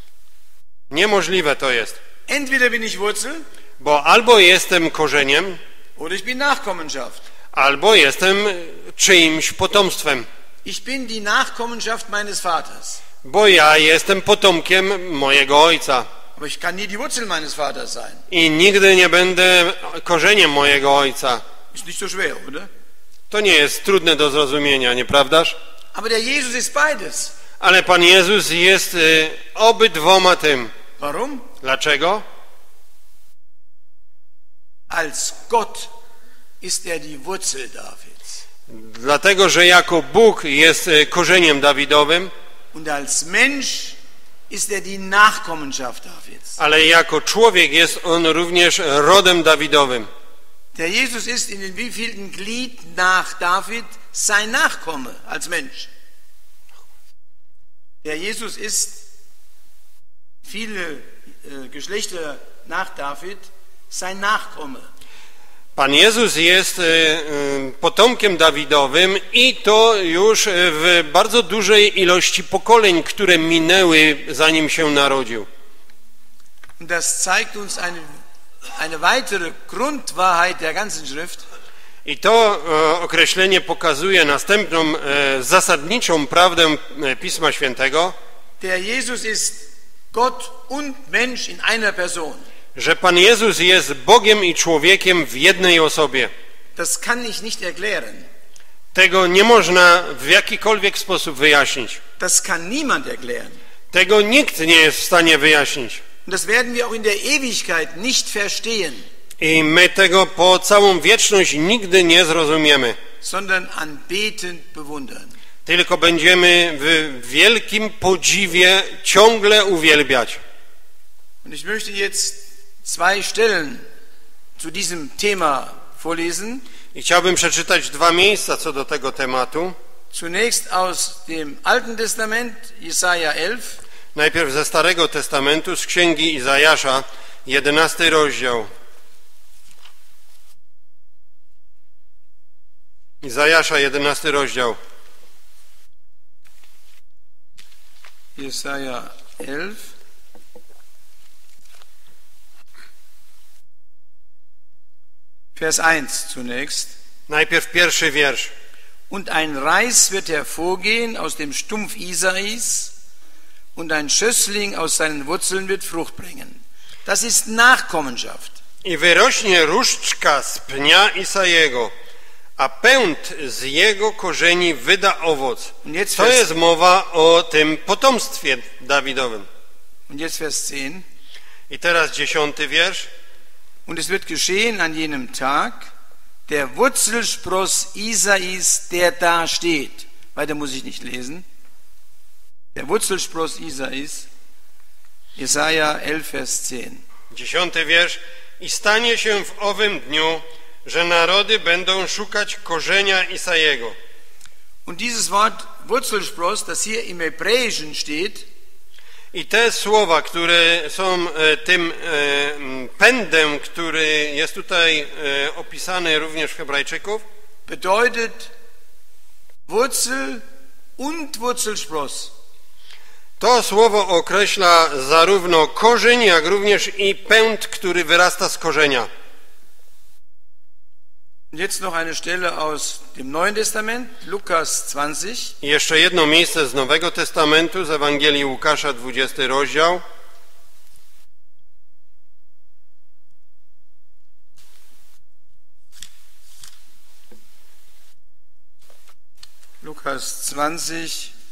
Niemożliwe to jest. Entweder bin ich Wurzel, Bo albo jestem korzeniem, oder ich bin Nachkommenschaft. albo jestem czyimś potomstwem. Ich bin die Nachkommenschaft meines Vaters. Bo ja jestem potomkiem mojego ojca. Aber ich kann nie die Wurzel meines Vaters sein. I nigdy nie będę korzeniem mojego ojca. Ist nicht so schwer, oder? To nie jest trudne do zrozumienia, nieprawdaż? Aber der Jesus ist beides. Ale Pan Jezus jest y, obydwoma tym. Warum? Dlaczego? Als Gott ist er die Wurzel Davids. Dlatego, że jako Bóg jest y, korzeniem Dawidowym, Und als Mensch ist er die Nachkommenschaft Davids. ale jako człowiek jest on również rodem Dawidowym. Der Jesus ist in den wievielten Glied nach David sein Nachkomme als Mensch. Der Jesus ist viele äh, Geschlechter nach David sein Nachkomme. Pan Jezus jest y, y, potomkiem Dawidowym i to już w bardzo dużej ilości pokoleń, które minęły, zanim się narodził. Und das zeigt uns eine, eine weitere Grundwahrheit der ganzen Schrift. I to e, określenie pokazuje następną e, zasadniczą prawdę e, Pisma Świętego, Der Jesus ist Gott und Mensch in einer Person. że Pan Jezus jest Bogiem i człowiekiem w jednej osobie. Das kann ich nicht erklären. Tego nie można w jakikolwiek sposób wyjaśnić. Das kann niemand erklären. Tego nikt nie jest w stanie wyjaśnić. Und das werden wir auch in der Ewigkeit nicht verstehen, I my tego po całą wieczność nigdy nie zrozumiemy. sondern anbetend bewundern. Tylko będziemy w wielkim podziwie ciągle uwielbiać. Und ich möchte jetzt zwei Stellen zu diesem Thema vorlesen. I chciałbym przeczytać dwa miejsca co do tego tematu. Zunächst aus dem Alten Testament, Jesaja elf. Najpierw ze Starego Testamentu, z Księgi Izajasza, jedenasty rozdział. Izajasza, jedenasty rozdział. Jesaja elf. Vers eins zunächst. Najpierw pierwszy wiersz. Und ein Reis wird hervorgehen aus dem Stumpf Isais, und ein Schössling aus seinen Wurzeln wird Frucht bringen. Das ist Nachkommenschaft. I wyrośnie różdżka z pnia Isajego, a pęd z jego korzeni wyda owoc. To jest mowa o tym potomstwie Dawidowym. Und jetzt Vers zehn. I teraz dziesiąty wiersz. Und es wird geschehen an jenem Tag, der Wurzelspross Isais, der da steht. Weiter muss ich nicht lesen. Der Wurzelspross Isais, Jesaja elf, Vers zehn. Dziesiąty wiersz. I stanie się w owym dniu, że narody będą szukać korzenia Isajego. Und dieses Wort Wurzelspross, das hier im Hebräischen steht, i te słowa, które są tym pędem, który jest tutaj opisany również w Hebrajczyków, bedeutet Wurzel und Wurzelspross. To słowo określa zarówno korzeń, jak również i pęd, który wyrasta z korzenia. Jetzt noch eine Stelle aus dem Neuen Testament, Lukas zwanzig. I jeszcze jedno miejsce z Nowego Testamentu, z Ewangelii Łukasza, dwudziesty rozdział. Lukas zwanzig,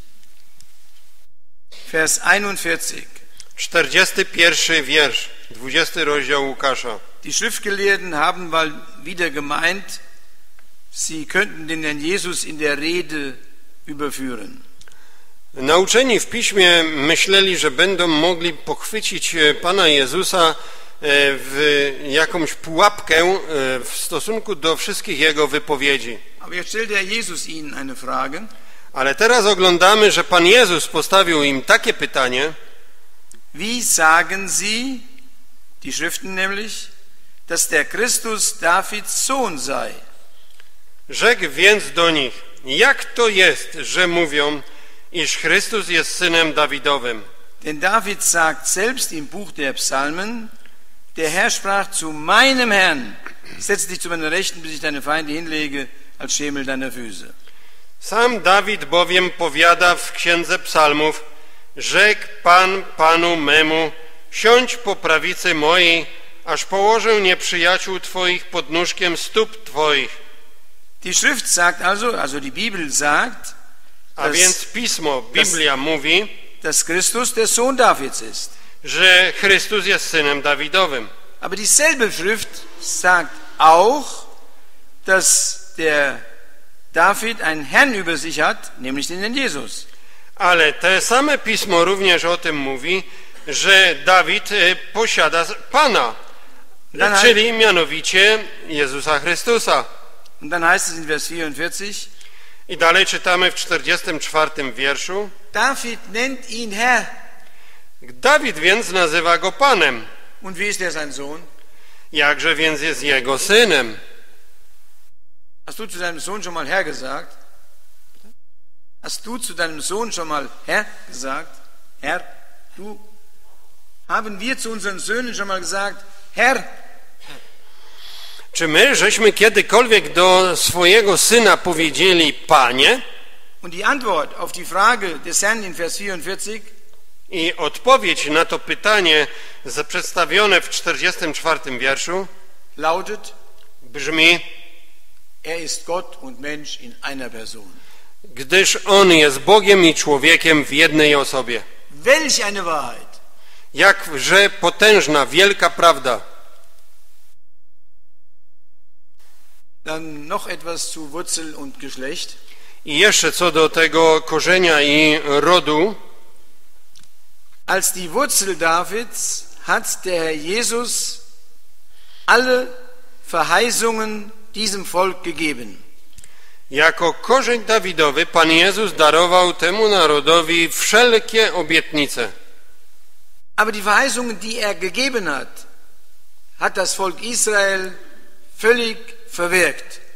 Vers einundvierzig. czterdziesty pierwszy wiersz, dwudziesty rozdział Łukasza. Die Schriftgelehrten haben mal wieder gemeint, sie könnten den Herrn Jesus in der Rede überführen. Nauczeni w piśmie myśleli, że będą mogli pochwycić Pana Jezusa w jakąś pułapkę w stosunku do wszystkich Jego wypowiedzi. Aber jetzt stellt der Jesus ihnen eine Frage. Ale teraz oglądamy, że Pan Jezus postawił im takie pytanie. Wie sagen Sie, die Schriften nämlich, dass der Christus Davids Sohn sei? Rzekł więc do nich, jak to jest, że mówią, iż Chrystus jest synem Dawidowym? Denn David sagt selbst im Buch der Psalmen, der Herr sprach zu meinem Herrn, setz dich zu meiner Rechten, bis ich deine Feinde hinlege, als Schemel deiner Füße. Sam Dawid bowiem powiada w Księdze Psalmów, rzekł Pan Panu memu, siądź po prawicy mojej, aż położę nieprzyjaciół Twoich pod nóżkiem stóp Twoich. Die Schrift sagt also, also die Bibel sagt, a dass, więc Pismo, Biblia dass, mówi, dass Christus der Sohn Davids ist. że Chrystus jest synem Dawidowym. Aber dieselbe Schrift sagt auch, dass der David einen Herrn über sich hat, nämlich den Herrn Jesus. Ale te same Pismo również o tym mówi, że Dawid posiada Pana, dann czyli mianowicie Jezusa Chrystusa. Und dann heißt es in Vers vierundvierzig, i dalej czytamy w czterdziestym czwartym wierszu. David nennt ihn Herr. Dawid więc nazywa go Panem. Und wie ist er sein Sohn? Jakże więc jest jego synem? Hast du zu deinem Sohn schon mal Herr gesagt? Hast du zu deinem Sohn schon mal Herr gesagt? Herr, du? Haben wir zu unseren Söhnen schon mal gesagt, Herr? Czy my, żeśmy kiedykolwiek do swojego syna powiedzieli Panie? Und die Antwort auf die Frage des Herrn in Vers vierundvierzig? I odpowiedź na to pytanie przedstawione w czterdziestym czwartym wierszu lautet, brzmi: Er ist Gott und Mensch in einer Person. Gdyż On jest Bogiem i człowiekiem w jednej osobie. Welch eine Wahrheit! Jakże potężna, wielka prawda. Dann noch etwas zu Wurzel und Geschlecht. I jeszcze co do tego korzenia i rodu. Als die Wurzel Davids hat der Herr Jesus alle Verheißungen diesem Volk gegeben. Jako korzeń Dawidowy Pan Jezus darował temu narodowi wszelkie obietnice. Aber die Verheißungen, die er gegeben hat, hat das Volk Israel völlig verwirkt.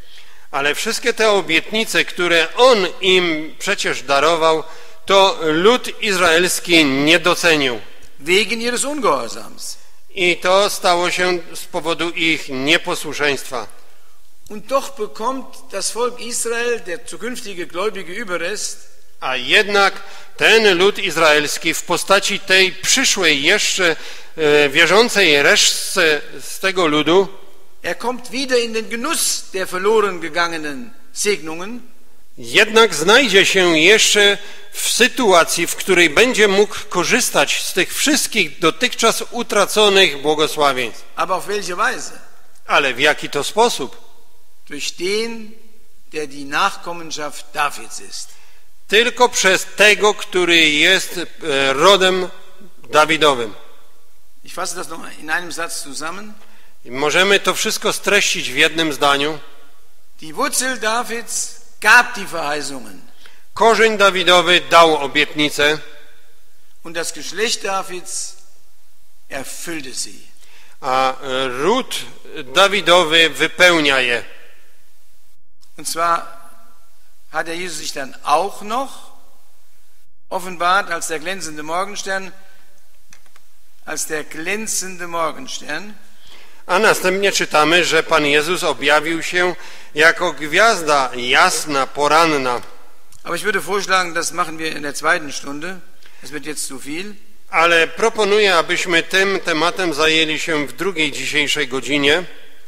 Ale wszystkie te obietnice, które On im przecież darował, to lud izraelski nie docenił. Wegen ihres Ungehorsams. I to stało się z powodu ich nieposłuszeństwa. Und doch bekommt das Volk Israel, der zukünftige gläubige Überrest, A jednak ten lud izraelski w postaci tej przyszłej jeszcze e, wierzącej resztce z tego ludu, er kommt wieder in den Genuss der verloren gegangenen Segnungen. jednak znajdzie się jeszcze w sytuacji, w której będzie mógł korzystać z tych wszystkich dotychczas utraconych błogosławieństw. Aber auf welche Weise? Ale w jaki to sposób? Durch den, der die Nachkommenschaft Davids ist. Tylko przez tego, który jest e, rodem Dawidowym. Ich fasse das noch in einem Satz zusammen. I możemy to wszystko streścić w jednym zdaniu. Die Wurzel Davids gab die Verheißungen. Korzeń Dawidowy dał obietnicę, Und das Geschlecht Davids erfüllte sie. a ród Dawidowy wypełnia je. Und zwar hat der Jesus sich dann auch noch offenbart als der glänzende Morgenstern, als der glänzende Morgenstern. A następnie czytamy, że Pan Jezus objawił się jako gwiazda jasna, poranna. Aber ich würde vorschlagen, das machen wir in der zweiten Stunde. Das wird jetzt zu viel. Ale proponuję, abyśmy tym tematem zajęli się w drugiej dzisiejszej godzinie.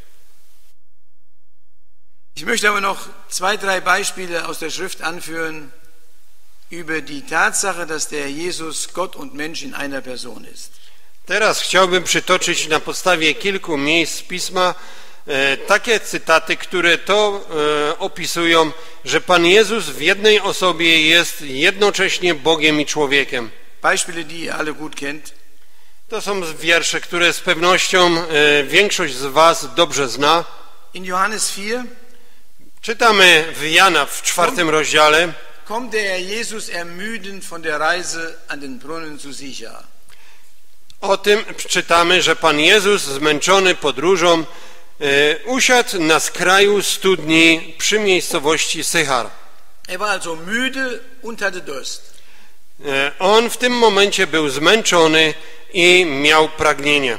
Ich möchte aber noch zwei, drei Beispiele aus der Schrift anführen über die Tatsache, dass der Jesus Gott und Mensch in einer Person ist. Teraz chciałbym przytoczyć na podstawie kilku miejsc z Pisma e, takie cytaty, które to e, opisują, że Pan Jezus w jednej osobie jest jednocześnie Bogiem i człowiekiem. Beispiele, die ihr alle gut kennt. To są wiersze, które z pewnością e, większość z was dobrze zna. In Johannes vier Czytamy w Jana w czwartym rozdziale. kommt der Herr Jesus ermüdend von der Reise an den Brunnen zu Sichar. O tym czytamy, że Pan Jezus zmęczony podróżą e, usiadł na skraju studni przy miejscowości Sychar. Er war also müde und hatte Durst. E, on w tym momencie był zmęczony i miał pragnienie.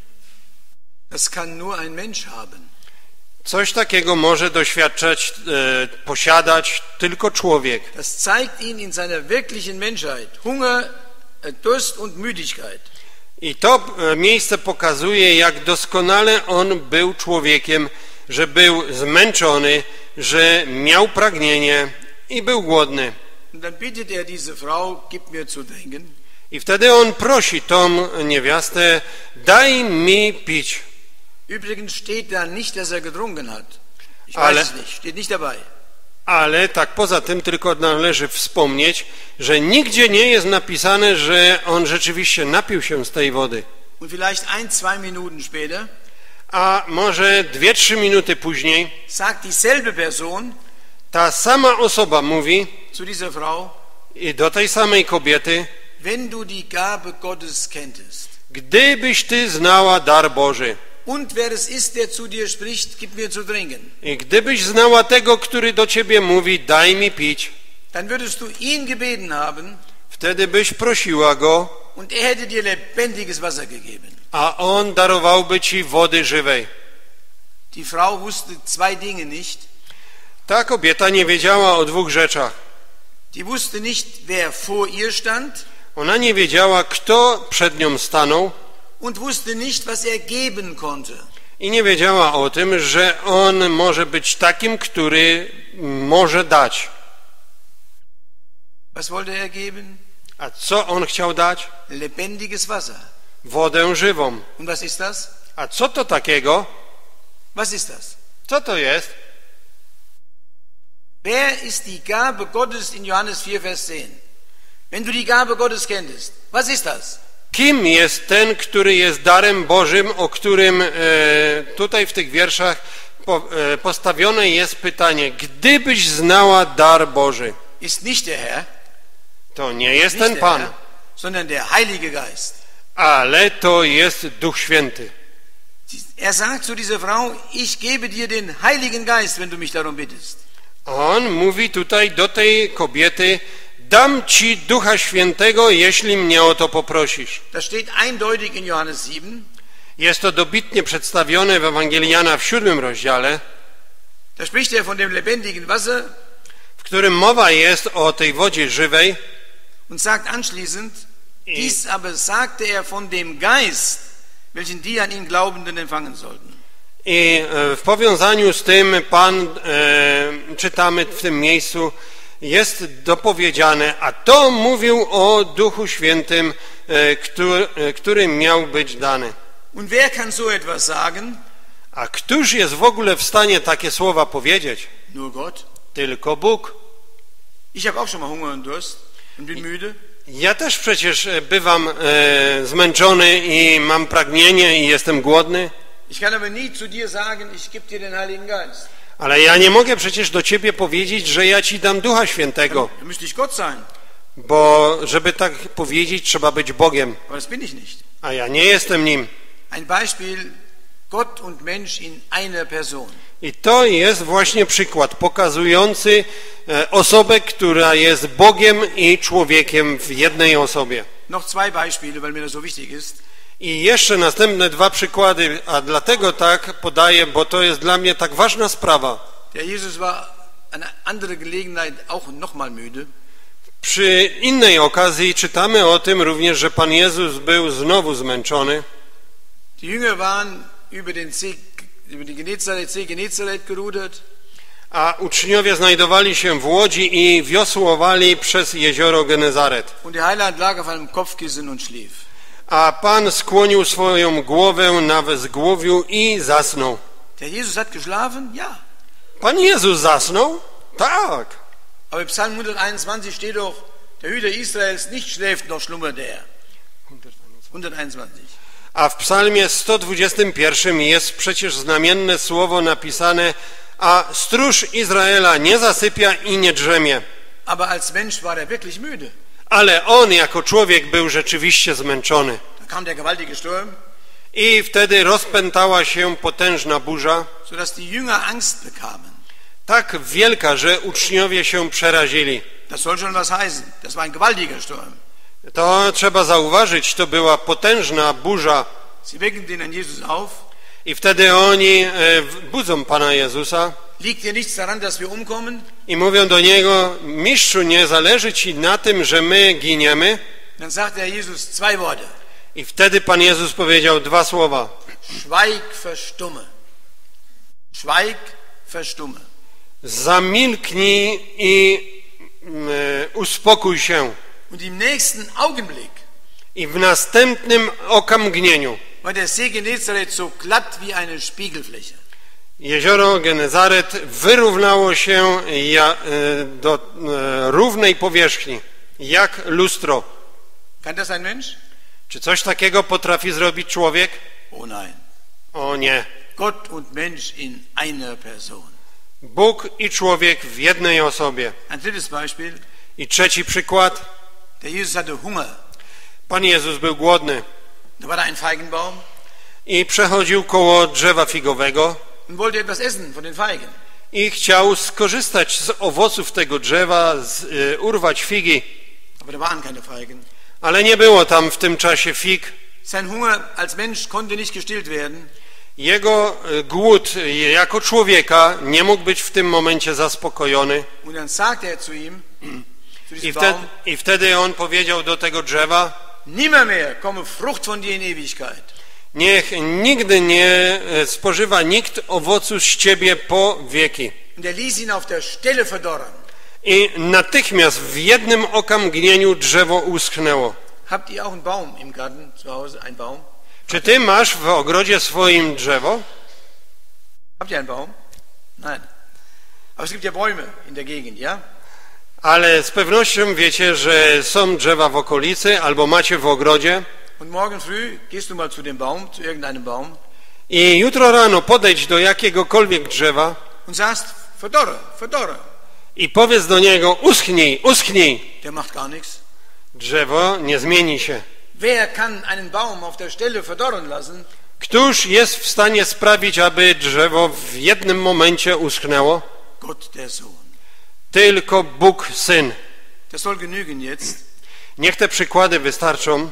Das kann nur ein Mensch haben. Coś takiego może doświadczać, e, posiadać tylko człowiek. Das zeigt ihn in seiner wirklichen Menschheit. Hunger, Durst und Müdigkeit. I to e, miejsce pokazuje, jak doskonale on był człowiekiem, że był zmęczony, że miał pragnienie i był głodny. Und dann bittet er diese Frau, gib mir zu trinken. I wtedy on prosi tą niewiastę, daj mi pić. Übrigens steht da nicht, dass er getrunken hat. Ich Ale- weiß es nicht, steht nicht dabei. Ale tak poza tym tylko należy wspomnieć, że nigdzie nie jest napisane, że on rzeczywiście napił się z tej wody. Und vielleicht ein, zwei Minuten später A może dwie, trzy minuty później sagt dieselbe Person ta sama osoba mówi zu dieser Frau, i do tej samej kobiety, wenn du die Gabe Gottes kenntest gdybyś ty znała dar Boży und wer es ist, der zu dir spricht, gib mir zu trinken, i gdybyś znała tego, który do ciebie mówi, daj mi pić, dann würdest du ihn gebeten haben wtedy byś prosiła go, und er hätte dir lebendiges Wasser gegeben. a on darowałby ci wody żywej. Die Frau wusste zwei Dinge nicht. Ta kobieta nie wiedziała o dwóch rzeczach. Die wusste nicht, wer vor ihr stand Ona nie wiedziała, kto przed nią stanął und wusste nicht, was er geben konnte. i nie wiedziała o tym, że on może być takim, który może dać. Was wollte er geben? A co on chciał dać? Lebendiges Wasser. Wodę żywą. Und was ist das? A co to takiego? Was ist das? Co to jest? Wer ist die Gabe Gottes in Johannes vier, Vers zehn? Wenn du die Gabe Gottes kenntest, was ist das? Kim jest ten, który jest darem Bożym, o którym e, tutaj w tych wierszach po, e, postawione jest pytanie, gdybyś znała dar Boży, Ist nicht der Herr, to nie jest nicht ten der Pan, Herr, sondern der Heilige Geist. ale to jest Duch Święty. Er sagt zu dieser Frau, ich gebe dir den Heiligen Geist, wenn du mich darum bittest. On mówi tutaj do tej kobiety, dam ci Ducha Świętego, jeśli mnie o to poprosisz. Das steht eindeutig in Johannes sieben. Jest to dobitnie przedstawione w Ewangelii Jana w siódmym rozdziale, Da spricht er von dem lebendigen Wasser w którym mowa jest o tej wodzie żywej. und sagt anschließend, dies aber sagte er von dem Geist, welchen die an ihn Glaubenden empfangen sollten. I w powiązaniu z tym Pan, e, czytamy w tym miejscu, jest dopowiedziane, a to mówił o Duchu Świętym, e, który, e, który miał być dany. Und wer kann so etwas sagen? A któż jest w ogóle w stanie takie słowa powiedzieć? Nur Gott. Tylko Bóg. Ich habe auch schon mal Hunger und Durst und bin müde. Ja też przecież bywam e, zmęczony i mam pragnienie i jestem głodny. Ich kann aber nie zu dir sagen, ich gebe dir den Heiligen Geist. Ale ja nie mogę przecież do ciebie powiedzieć, że ja ci dam Ducha Świętego. Da müsste ich Gott sein. Bo żeby tak powiedzieć, trzeba być Bogiem. Aber das bin ich nicht. A ja nie jestem Nim. Ein Beispiel, Gott und Mensch in einer Person. I to jest właśnie przykład pokazujący osobę, która jest Bogiem i człowiekiem w jednej osobie. Noch zwei Beispiele, weil mir das so wichtig ist. I jeszcze następne dwa przykłady, a dlatego tak podaję, bo to jest dla mnie tak ważna sprawa. Der Jesus war an einer anderen Gelegenheit auch nochmal müde. Przy innej okazji czytamy o tym również, że Pan Jezus był znowu zmęczony. Die Jünger waren über den See, über die Genezareth, See Genezareth gerudert. A uczniowie znajdowali się w łodzi i wiosłowali przez jezioro Genezaret. Und der Heiland lag auf einem Kopfkissen und schlief. A Pan skłonił swoją głowę na wezgłowiu i zasnął. Der Jesus hat geschlafen? Ja. Pan Jezus zasnął? Tak. Aber im Psalm hunderteinundzwanzig steht doch, der Hüter Israels nicht schläft noch schlummert er. hunderteinundzwanzig. A w psalmie sto dwudziestym pierwszym jest przecież znamienne słowo napisane, a stróż Izraela nie zasypia i nie drzemie. Aber als Mensch war er wirklich müde. Ale on jako człowiek był rzeczywiście zmęczony. Da kam der gewaltige Sturm, I wtedy rozpętała się potężna burza, sodass die Jünger Angst bekamen. tak wielka, że uczniowie się przerazili. Das soll schon was heißen. Das war ein gewaltiger Sturm. To trzeba zauważyć, to była potężna burza. Sie wecken den Herrn Jesus auf. I wtedy oni e, budzą Pana Jezusa Liegt dir nichts daran, dass wir umkommen? i mówią do Niego, mistrzu, nie zależy Ci na tym, że my giniemy? Dann sagt der Jesus zwei Worte. I wtedy Pan Jezus powiedział dwa słowa. Schweig, verstumme. Schweig, verstumme. Zamilknij i e, uspokój się. Und im nächsten Augenblick I w następnym okamgnieniu war der See Genezareth so glatt wie eine Spiegelfläche. jezioro Genezaret wyrównało się ja, e, do e, równej powierzchni, jak lustro. Kann das ein Mensch? Czy coś takiego potrafi zrobić człowiek? Oh nein. O nie. Gott und Mensch in einer Person. Bóg i człowiek w jednej osobie. Ein drittes Beispiel. I trzeci przykład. Der Jesus hatte Hunger. Pan Jezus był głodny Da war da ein Feigenbaum i przechodził koło drzewa figowego und wollte etwas essen von den Feigen. i chciał skorzystać z owoców tego drzewa, z, y, urwać figi, Aber da waren keine Feigen. ale nie było tam w tym czasie fig. Sein Hunger als Mensch konnte nicht gestillt werden. Jego y, głód y, jako człowieka nie mógł być w tym momencie zaspokojony. Und dann sagte er zu ihm, zu I diesem wtedy, Baum, I wtedy on powiedział do tego drzewa, nimmermehr komme Frucht von dir in Ewigkeit. niech nigdy nie y, spożywa nikt owocu z ciebie po wieki. Und er ließ ihn auf der Stelle verdorren. I natychmiast w jednym okamgnieniu drzewo uschnęło. Habt ihr auch einen Baum im Garten zu Hause? Ein Baum? Czy ty masz w ogrodzie swoim drzewo? Habt ihr einen Baum? Nein. Aber es gibt ja Bäume in der Gegend, ja? Ale z pewnością wiecie, że są drzewa w okolicy albo macie w ogrodzie. Und morgen früh gehst du mal zu dem Baum, zu irgendeinem Baum I jutro rano podejdź do jakiegokolwiek drzewa und sagst, verdorre, verdorre. i powiedz do niego, uschnij, uschnij. Der macht gar nichts. Drzewo nie zmieni się. Wer kann einen Baum auf der Stelle verdorren lassen? Któż jest w stanie sprawić, aby drzewo w jednym momencie uschnęło? Gott der Sohn. Tylko Bóg Syn. Das soll genügen jetzt. Niech te przykłady wystarczą.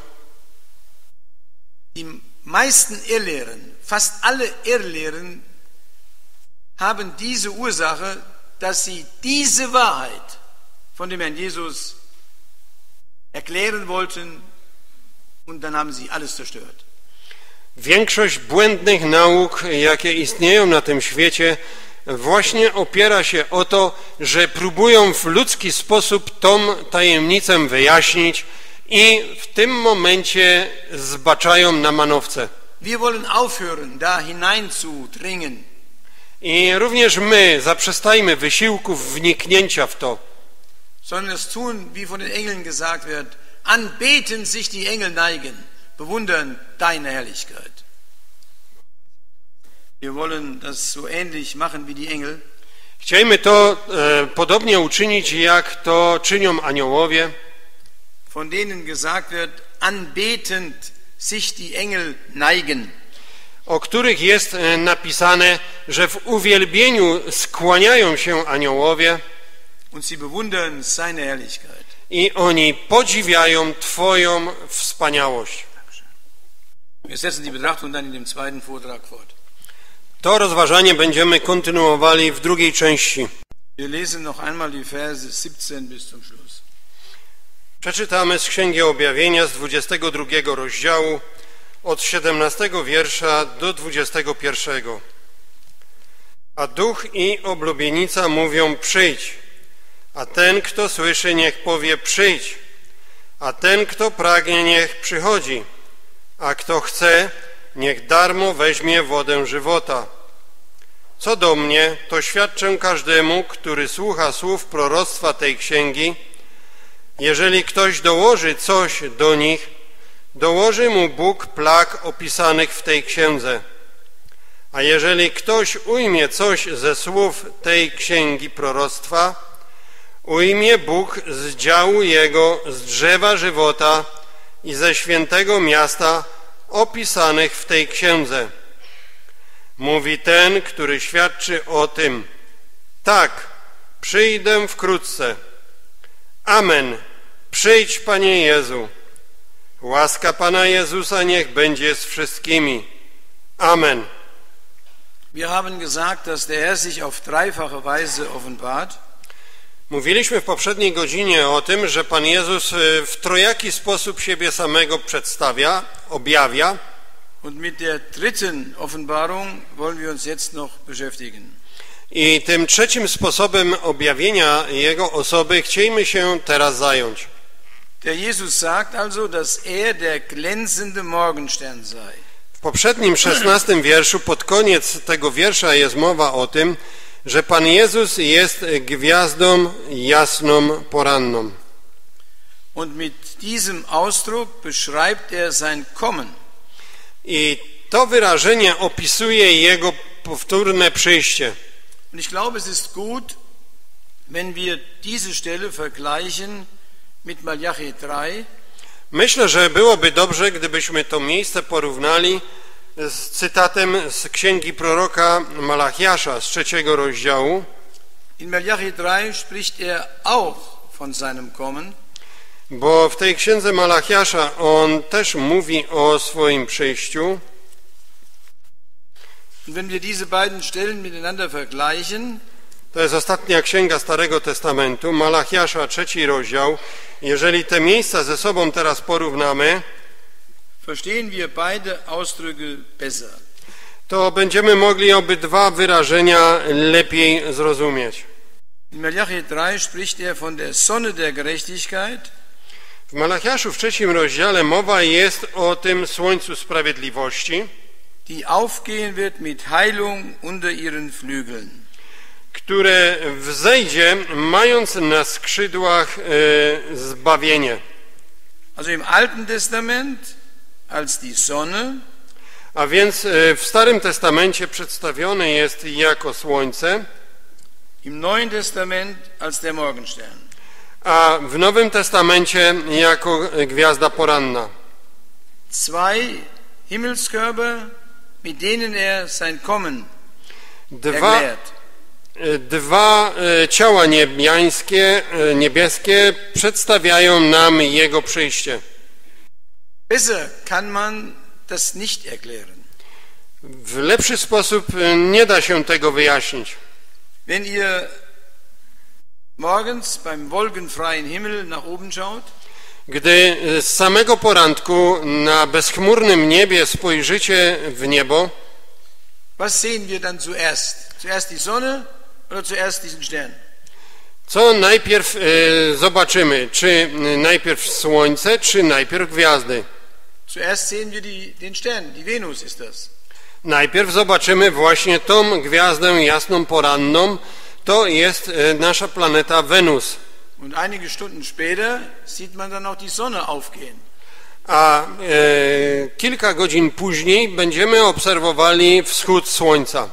Die meisten Irrlehren, fast alle Irrlehren haben diese Ursache, dass sie diese Wahrheit von dem Herrn Jesus erklären wollten und dann haben sie alles zerstört. Większość błędnych nauk, jakie istnieją na tym świecie, właśnie opiera się o to, że próbują w ludzki sposób tą tajemnicę wyjaśnić i w tym momencie zbaczają na manowce. Wir wollen aufhören, da hineinzudringen. I również my zaprzestajmy wysiłków wniknięcia w to. Sondern es tun, wie von den Engeln gesagt wird, anbeten sich die Engel neigen, bewundern deine Herrlichkeit. Wir wollen das so ähnlich machen wie die Engel. Chcielibyśmy to e, podobnie uczynić, jak to czynią aniołowie, von denen gesagt wird, anbetend sich die Engel neigen. o których jest e, napisane, że w uwielbieniu skłaniają się aniołowie und sie bewundern seine Herrlichkeit. i oni podziwiają Twoją wspaniałość. Wir setzen die Betrachtung dann in dem zweiten Vortrag fort. To rozważanie będziemy kontynuowali w drugiej części. Wir lesen noch einmal die Verse siebzehn bis zum Schluss. Przeczytamy z Księgi Objawienia z dwudziestego drugiego rozdziału od siedemnastego wiersza do dwudziestego pierwszego. A duch i oblubienica mówią: przyjdź, a ten, kto słyszy, niech powie: przyjdź, a ten, kto pragnie, niech przychodzi, a kto chce, niech darmo weźmie wodę żywota. Co do mnie, to świadczę każdemu, który słucha słów proroctwa tej księgi. Jeżeli ktoś dołoży coś do nich, dołoży mu Bóg plag opisanych w tej księdze. A jeżeli ktoś ujmie coś ze słów tej księgi proroctwa, ujmie Bóg z działu jego, z drzewa żywota i ze świętego miasta opisanych w tej księdze. Mówi ten, który świadczy o tym: tak, przyjdę wkrótce. Amen. Przyjdź, Panie Jezu. Łaska Pana Jezusa niech będzie z wszystkimi. Amen. Wir haben gesagt, dass der Herr sich auf dreifache Weise offenbart. Mówiliśmy w poprzedniej godzinie o tym, że Pan Jezus w trojaki sposób siebie samego przedstawia, objawia. Und mit der dritten Offenbarung wollen wir uns jetzt noch beschäftigen. I tym trzecim sposobem objawienia Jego osoby chcielibyśmy się teraz zająć. Der Jesus sagt also, dass er der glänzende Morgenstern sei. W poprzednim szesnastym wierszu, pod koniec tego wiersza jest mowa o tym, że Pan Jezus jest gwiazdą jasną poranną. Und mit diesem Ausdruck beschreibt er sein Kommen. I to wyrażenie opisuje Jego powtórne przyjście. Und ich glaube, es ist gut, wenn wir diese Stelle vergleichen mit Malachi drei. Myślę, że byłoby dobrze, gdybyśmy to miejsce porównali z cytatem z księgi proroka Malachiasza z trzeciego rozdziału. In Malachi drei spricht er auch von seinem Kommen. Bo w tej księdze Malachiasza on też mówi o swoim przyjściu. Und wenn wir diese beiden Stellen miteinander vergleichen, to jest ostatnia księga Starego Testamentu, Malachiasza, trzeci rozdział. Jeżeli te miejsca ze sobą teraz porównamy, verstehen wir beide Ausdrücke besser. to będziemy mogli obydwa wyrażenia lepiej zrozumieć. In Malachi drei spricht er von der Sonne der Gerechtigkeit. W Malachiaszu w trzecim rozdziale mowa jest o tym słońcu sprawiedliwości, die aufgehen wird mit Heilung unter ihren Flügeln. które wzejdzie, mając na skrzydłach e, zbawienie. Also im Alten Testament als die Sonne, A więc e, w Starym Testamencie przedstawione jest jako słońce, im Neuen Testament als der Morgenstern. a w Nowym Testamencie jako gwiazda poranna. Zwei Himmelskörper, mit denen er sein Kommen Dwa, erklärt. dwa e, ciała niebiańskie, e, niebieskie przedstawiają nam Jego przyjście. Besser kann man das nicht erklären. W lepszy sposób e, nie da się tego wyjaśnić. Wenn ihr morgens beim wolkenfreien Himmel nach oben schaut, Gdy z samego poranku na bezchmurnym niebie spojrzycie w niebo, was sehen wir dann zuerst? Zuerst die Sonne oder zuerst diesen Stern? co najpierw e, zobaczymy? Czy najpierw słońce, czy najpierw gwiazdy? Zuerst sehen wir die, den Stern, die Venus ist das. Najpierw zobaczymy właśnie tą gwiazdę jasną poranną, to jest e, nasza planeta Wenus. Und einige Stunden später sieht man dann auch die Sonne aufgehen. A e, kilka godzin później będziemy obserwowali wschód słońca.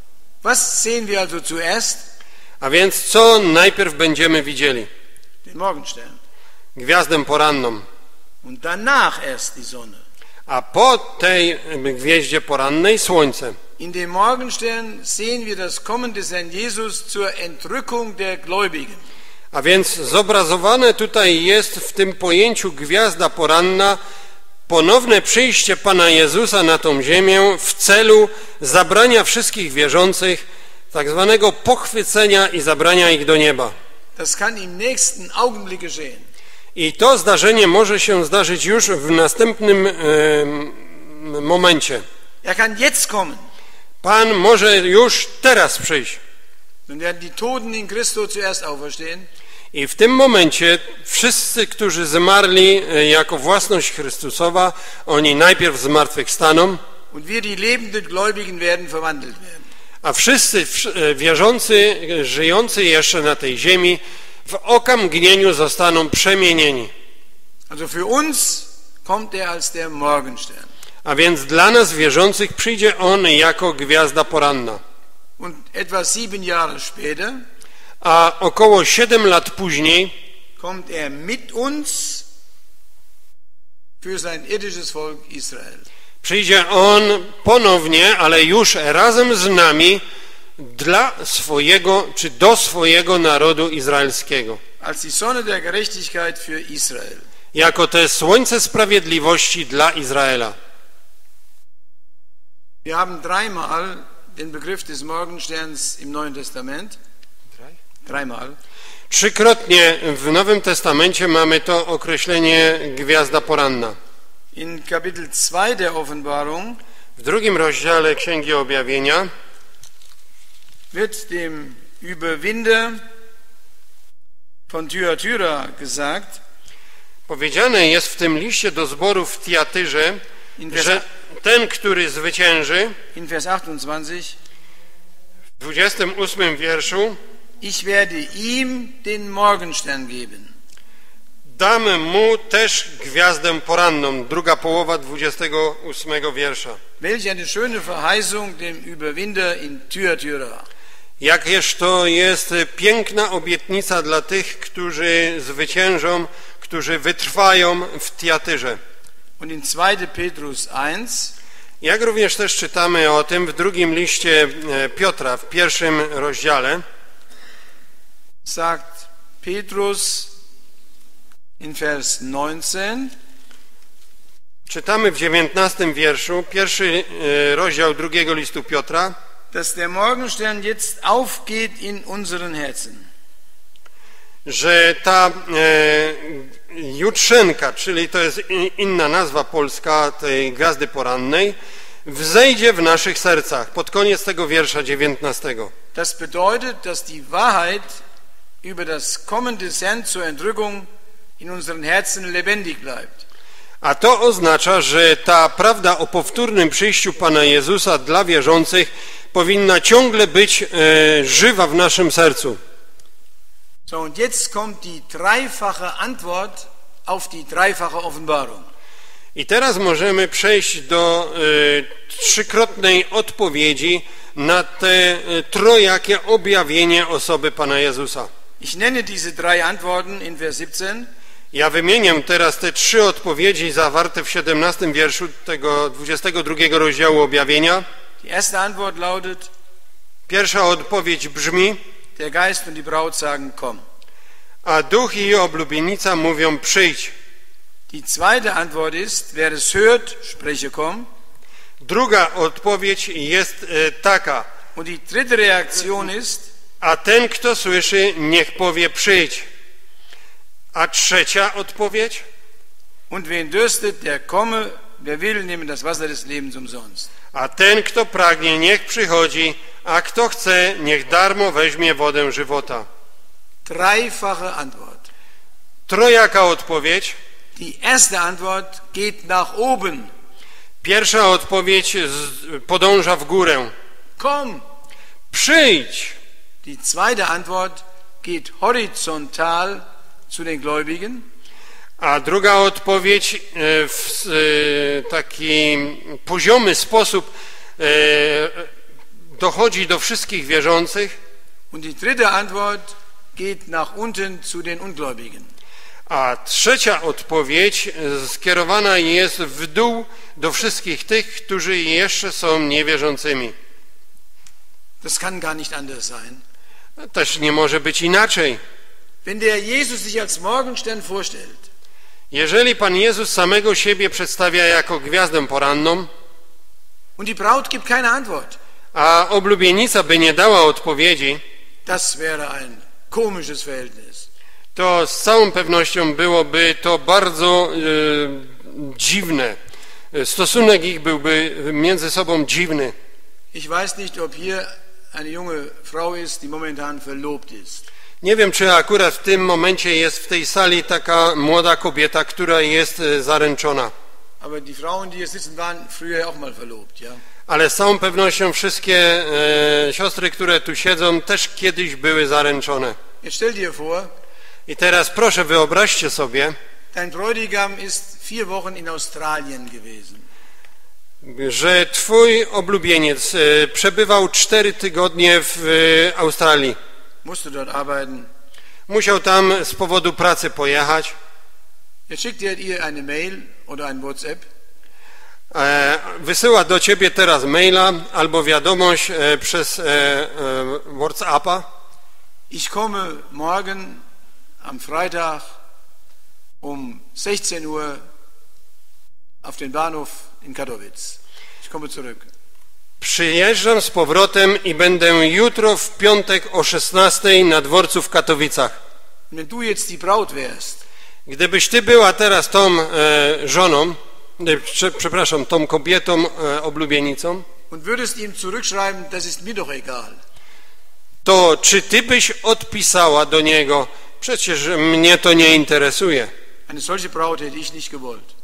Was sehen wir also zuerst? A więc co najpierw będziemy widzieli? Den Morgenstern. Gwiazdę poranną. Und danach erst die Sonne. A po tej gwieździe porannej słońce. In dem Morgenstern sehen wir das Kommen des Herrn Jesus zur Entrückung der Gläubigen. A więc zobrazowane tutaj jest w tym pojęciu gwiazda poranna ponowne przyjście Pana Jezusa na tą ziemię w celu zabrania wszystkich wierzących, tak zwanego pochwycenia i zabrania ich do nieba. Das kann im nächsten Augenblick geschehen. I to zdarzenie może się zdarzyć już w następnym e, momencie. Er kann jetzt kommen. Pan może już teraz przyjść. Dann werden die Toten in Christo zuerst auferstehen. I w tym momencie wszyscy, którzy zmarli jako własność Chrystusowa, oni najpierw zmartwychwstaną, Und wir, die lebenden Gläubigen, werden verwandelt werden. a wszyscy wierzący, żyjący jeszcze na tej ziemi, w okamgnieniu zostaną przemienieni. Also für uns kommt er als der Morgenstern. A więc dla nas wierzących przyjdzie On jako gwiazda poranna. Und etwa sieben Jahre später A około siedem lat później kommt er mit uns für sein irdisches Volk Israel. przyjdzie On ponownie, ale już razem z nami dla swojego, czy do swojego narodu izraelskiego. Als die Sonne der Gerechtigkeit für Israel. Jako te słońce sprawiedliwości dla Izraela. Wir haben dreimal den Begriff des Morgensterns im Neuen Testament. Dreimal. Trzykrotnie w Nowym Testamencie mamy to określenie gwiazda poranna. In Kapitel zwei der Offenbarung W drugim rozdziale Księgi Objawienia wird dem Überwinder von Thyatira gesagt, powiedziane jest w tym liście do zboru w Tiatyrze, że ten, który zwycięży, in Vers achtundzwanzig, w dwudziestym ósmym wierszu, ich werde ihm den Morgenstern geben. dam mu też gwiazdę poranną. Druga połowa dwudziestego ósmego wiersza. Welch eine schöne Verheißung dem Überwinder in Thyatira. Jakież to jest piękna obietnica dla tych, którzy zwyciężą, którzy wytrwają w Tiatyrze. Und in zweiter Petrus eins, Jak również też czytamy o tym w drugim liście Piotra, w pierwszym rozdziale, sagt Petrus in Vers neunzehn, czytamy w dziewiętnastym wierszu, pierwszy rozdział drugiego listu Piotra, dass der Morgenstern jetzt aufgeht in unseren Herzen. że ta e, jutrzenka, czyli to jest inna nazwa polska tej gwiazdy porannej, wzejdzie w naszych sercach, pod koniec tego wiersza dziewiętnastego. Das bedeutet, dass die Wahrheit über das Kommen des Herrn zur Entrückung in unseren Herzen lebendig bleibt. A to oznacza, że ta prawda o powtórnym przyjściu Pana Jezusa dla wierzących powinna ciągle być e, żywa w naszym sercu. So, und jetzt kommt die dreifache Antwort auf die dreifache Offenbarung. I teraz możemy przejść do e, trzykrotnej odpowiedzi na te e, trojakie objawienie osoby Pana Jezusa. Ich nenne diese drei Antworten in Vers siebzehn. Ja wymieniam teraz te trzy odpowiedzi zawarte w siedemnastym wierszu tego dwudziestego drugiego rozdziału Objawienia. Die erste Antwort lautet, Pierwsza odpowiedź brzmi: der Geist und die Braut sagen, komm. a duch i oblubienica mówią: przyjdź. Die zweite Antwort ist, wer es hört, spreche, komm. Druga odpowiedź jest e, taka: Und die dritte Reaktion ist, a ten, kto słyszy, niech powie: przyjdź. A trzecia odpowiedź: und wen dürstet, der komme, wer will, nehme das Wasser des Lebens umsonst. a ten, kto pragnie, niech przychodzi, a kto chce, niech darmo weźmie wodę żywota. Dreifache Antwort. Trojaka odpowiedź. Die erste Antwort geht nach oben. Pierwsza odpowiedź z- podąża w górę. Komm. Przyjdź. Die zweite Antwort geht horizontal zu den Gläubigen. A druga odpowiedź e, w e, taki poziomy sposób e, dochodzi do wszystkich wierzących. Und die dritte Antwort geht nach unten zu den Ungläubigen. A trzecia odpowiedź skierowana jest w dół do wszystkich tych, którzy jeszcze są niewierzącymi. Das kann gar nicht anders sein. Też nie może być inaczej. Wenn der Jesus sich als Morgenstern vorstellt, Jeżeli Pan Jezus samego siebie przedstawia jako gwiazdę poranną, und die Braut gibt keine Antwort, a oblubienica by nie dała odpowiedzi, das wäre ein komisches Verhältnis. to z całą pewnością byłoby to bardzo e, dziwne. Stosunek ich byłby między sobą dziwny. Ich weiß nicht, ob hier eine junge Frau ist, die momentan verlobt ist. Nie wiem, czy akurat w tym momencie jest w tej sali taka młoda kobieta, która jest e, zaręczona. Aber die Frauen, die hier sitzen, waren früher auch mal verlobt, ja. Ale z całą pewnością wszystkie e, siostry, które tu siedzą, też kiedyś były zaręczone. Jetzt stell dir vor, I teraz proszę, wyobraźcie sobie, dein Bräutigam ist vier Wochen in Australien gewesen. że twój oblubieniec e, przebywał cztery tygodnie w e, Australii. Musste dort arbeiten. Musiał tam z powodu pracy pojechać. Jetzt schickt er ihr eine Mail oder ein WhatsApp. E, wysyła do ciebie teraz maila albo wiadomość e, przez e, e, WhatsAppa. Ich komme morgen am Freitag um sechzehn Uhr auf den Bahnhof in Katowice. Ich komme zurück. Przyjeżdżam z powrotem i będę jutro w piątek o szesnastej na dworcu w Katowicach. Wenn du jetzt die Braut wärst, Gdybyś ty była teraz tą e, żoną, e, prze, przepraszam, tą kobietą e, oblubienicą, und würdest ihm zurückschreiben, das ist mir doch egal. to czy ty byś odpisała do niego: przecież mnie to nie interesuje. Eine solche Braut hätte ich nicht gewollt.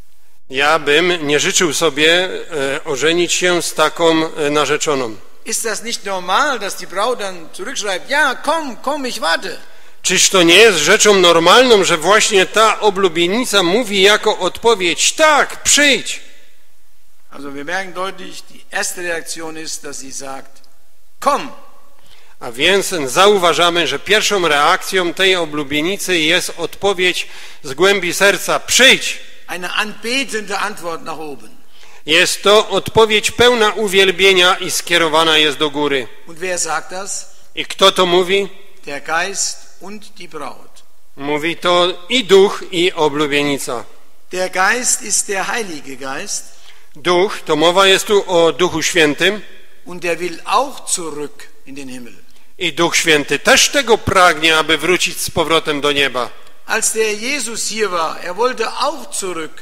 Ja bym nie życzył sobie e, ożenić się z taką e, narzeczoną. Ist das nicht normal, dass die Braut dann zurückschreibt, ja, komm, komm, ich warte. Czyż to nie jest rzeczą normalną, że właśnie ta oblubienica mówi jako odpowiedź: tak, przyjdź. Also wir merken deutlich, die erste Reaktion ist, dass sie sagt, komm. A więc zauważamy, że pierwszą reakcją tej oblubienicy jest odpowiedź z głębi serca: przyjdź. Eine anbetende Antwort nach oben. Jest to odpowiedź pełna uwielbienia i skierowana jest do góry. Und wer sagt das? I kto to mówi? Der Geist und die Braut. Mówi to i duch, i oblubienica. Der Geist ist der Heilige Geist. Duch, to mowa jest tu o Duchu Świętym. Und der will auch zurück in den Himmel. I Duch Święty też tego pragnie, aby wrócić z powrotem do nieba. Als der Jesus hier war, er wollte auch zurück.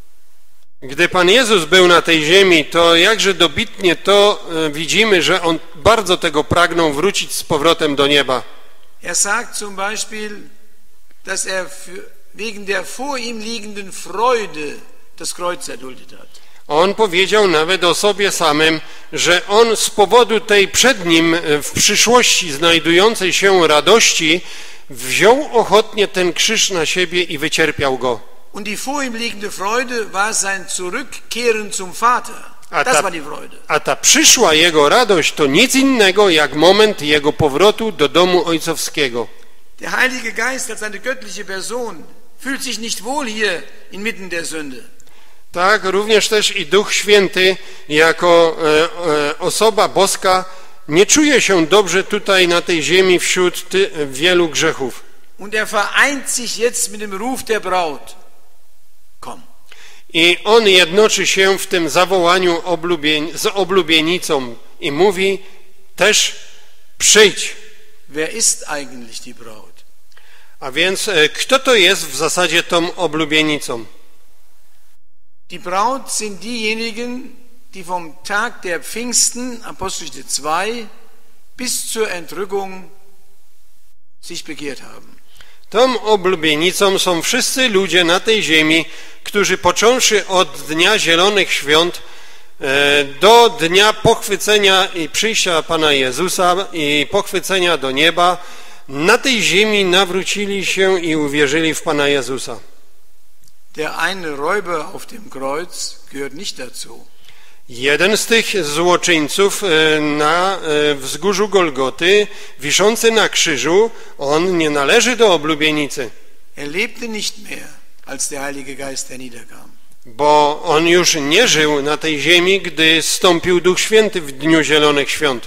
Gdy Pan Jezus był na tej ziemi, to jakże dobitnie to e, widzimy, że On bardzo tego pragnął wrócić z powrotem do nieba. Er sagt zum Beispiel, dass er für, wegen der vor ihm liegenden Freude das Kreuz erduldet hat. On powiedział nawet o sobie samym, że On z powodu tej przed Nim w przyszłości znajdującej się radości wziął ochotnie ten krzyż na siebie i wycierpiał go. Und die vor ihm liegende Freude war sein Zurückkehren zum Vater. A Das ta, war die Freude. a ta przyszła Jego radość to nic innego jak moment Jego powrotu do domu ojcowskiego. Der Heilige Geist als eine göttliche Person fühlt sich nicht wohl hier inmitten der Sünde. Tak, również też i Duch Święty jako e, e, osoba boska nie czuje się dobrze tutaj na tej ziemi wśród ty, wielu grzechów. Und er vereint sich jetzt mit dem Ruf der Braut. Komm. I on jednoczy się w tym zawołaniu oblubień, z oblubienicą i mówi też przyjdź. Wer ist eigentlich die Braut? A więc e, kto to jest w zasadzie tą oblubienicą? Die Braut sind diejenigen, die vom Tag der Pfingsten, Apostelgeschichte zwei, bis zur Entrückung sich bekehrt haben. Tą oblubienicą są wszyscy ludzie na tej ziemi, którzy począwszy od Dnia Zielonych Świąt e, do dnia pochwycenia i przyjścia Pana Jezusa i pochwycenia do nieba, na tej ziemi nawrócili się i uwierzyli w Pana Jezusa. Der eine Räuber auf dem Kreuz gehört nicht dazu. Jeden z tych złoczyńców na wzgórzu Golgoty, wiszący na krzyżu, on nie należy do oblubienicy. Er lebte nicht mehr, als der Heilige Geist herniederkam. Bo on już nie żył na tej ziemi, gdy zstąpił Duch Święty w Dniu Zielonych Świąt.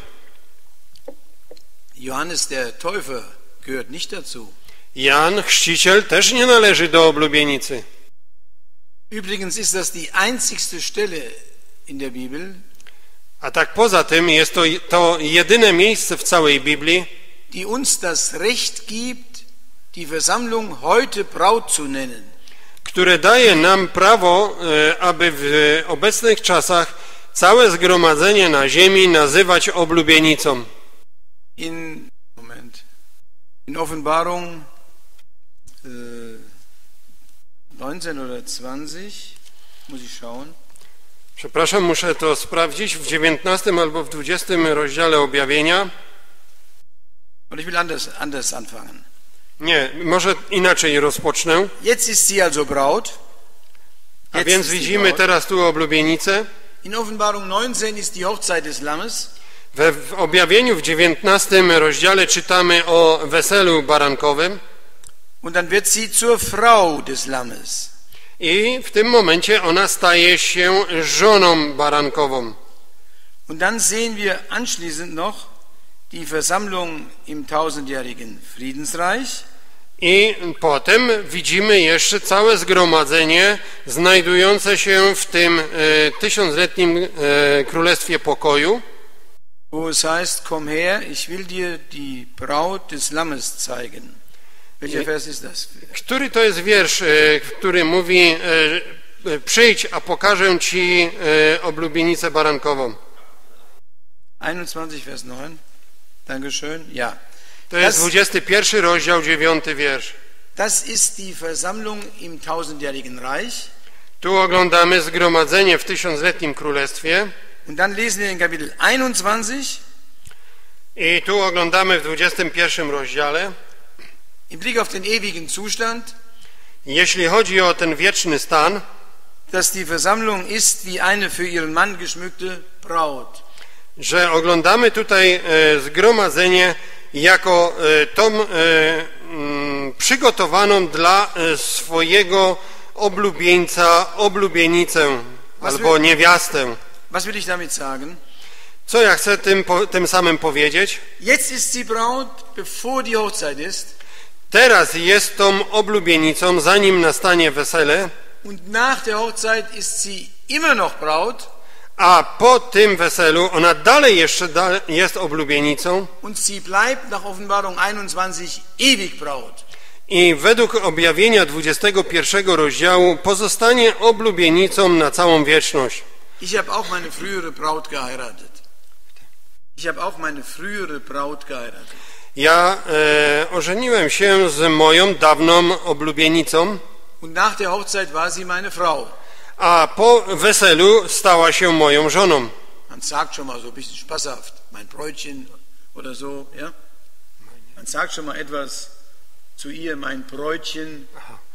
Johannes der Täufer gehört nicht dazu. Jan Chrzciciel też nie należy do oblubienicy. Übrigens ist das die einzigste Stelle in der Bibel, A tak poza tym jest to, to jedyne miejsce w całej Biblii, die uns das Recht gibt, die Versammlung heute Braut zu nennen. które daje nam prawo, aby w obecnych czasach całe zgromadzenie na ziemi nazywać oblubienicą. In, Moment, in Offenbarung äh, neunzehn oder zwanzig, muss ich schauen. Przepraszam, muszę to sprawdzić, w dziewiętnastym albo w dwudziestym rozdziale Objawienia. Und ich will anders, anders anfangen. Nie, może inaczej rozpocznę. Jetzt ist sie also Braut. A Jetzt więc ist die widzimy Braut. teraz tu oblubienicę. In Offenbarung neunzehn ist die Hochzeit des Lammes. We w Objawieniu w dziewiętnastym rozdziale czytamy o weselu barankowym. Und dann wird sie zur Frau des Lammes. I w tym momencie ona staje się żoną barankową. Und dann sehen wir anschließend noch die Versammlung im tausendjährigen Friedensreich. I potem widzimy jeszcze całe zgromadzenie znajdujące się w tym e, tysiącletnim e, Królestwie Pokoju, Wo es heißt, komm her, ich will dir die Braut des Lammes zeigen. Welcher Vers ist das? który to jest wiersz, e, który mówi e, e, przyjdź, a pokażę ci e, oblubienicę barankową. einundzwanzig, Vers neun. Dankeschön. Ja. To jest Das, dwudziesty pierwszy rozdział, dziewiąty wiersz. das ist die Versammlung im tausendjährigen Reich. Tu oglądamy zgromadzenie w tysiącletnim królestwie Und dann lesen wir in Kapitel einundzwanzig, i tu oglądamy w dwudziestym pierwszym rozdziale. im Blick auf den ewigen Zustand, Jeśli chodzi o ten wieczny stan, dass die Versammlung ist wie eine für ihren Mann geschmückte Braut. że oglądamy tutaj e, zgromadzenie jako e, tą e, m, przygotowaną dla e, swojego oblubieńca, oblubienicę albo niewiastę. Was will ich damit sagen? Co ja chcę tym, po, tym samym powiedzieć? Jetzt ist sie Braut, bevor die Hochzeit ist. Teraz jest tą oblubienicą, zanim nastanie wesele, Und nach der Hochzeit ist sie immer noch Braut. a po tym weselu ona dalej jeszcze da, jest oblubienicą Und sie bleibt nach Offenbarung einundzwanzig ewig Braut. i według objawienia dwudziestego pierwszego rozdziału pozostanie oblubienicą na całą wieczność. Ich habe auch meine frühere Braut geheiratet. Ich habe auch meine frühere Braut geheiratet. Ja e, ożeniłem się z moją dawną oblubienicą, Und nach der Hochzeit war sie meine Frau. a po weselu stała się moją żoną. Man sagt schon mal so ein bisschen spaßhaft, mein Bräutchen oder so, ja? Man sagt schon mal etwas zu ihr, mein Bräutchen.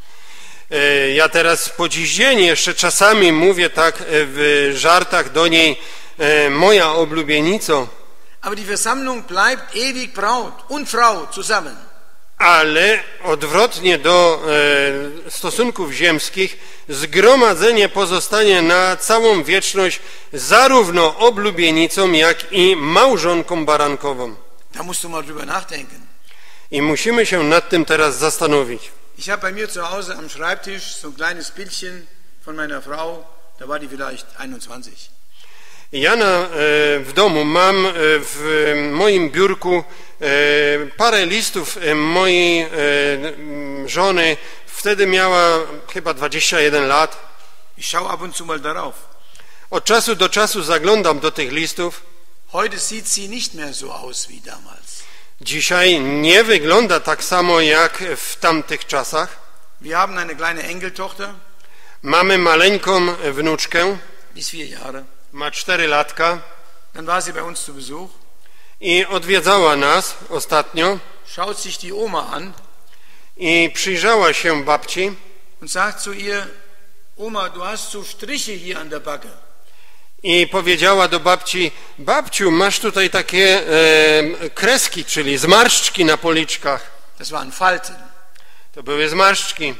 E, ja teraz po dziś dzień jeszcze czasami mówię tak w żartach do niej, e, moja oblubienico. Aber die Versammlung bleibt ewig Braut und Frau zusammen. Ale odwrotnie do e, stosunków ziemskich, zgromadzenie pozostanie na całą wieczność zarówno oblubienicą, jak i małżonką barankową. Da musst du mal drüber nachdenken. I musimy się nad tym teraz zastanowić. Ich habe bei mir zu Hause am Schreibtisch so ein kleines Bildchen von meiner Frau, da war die vielleicht einundzwanzig. Ja na, e, w domu mam e, w moim biurku e, parę listów e, mojej e, żony. Wtedy miała chyba dwadzieścia jeden lat. Ich schaue ab und zu mal darauf. Od czasu do czasu zaglądam do tych listów. Heute sieht sie nicht mehr so aus wie damals. Dzisiaj nie wygląda tak samo jak w tamtych czasach. Wir haben eine kleine Enkeltochter, Mamy maleńką wnuczkę, die ist vier Jahre. ma cztery latka Dann war sie bei uns zu Besuch, i odwiedzała nas ostatnio schaut sich die Oma an i przyjrzała się babci und sagt zu ihr, Oma, du hast so Striche hier an der Backe. i powiedziała do babci: babciu, masz tutaj takie e, kreski, czyli zmarszczki na policzkach. Das waren Falten. To były zmarszczki.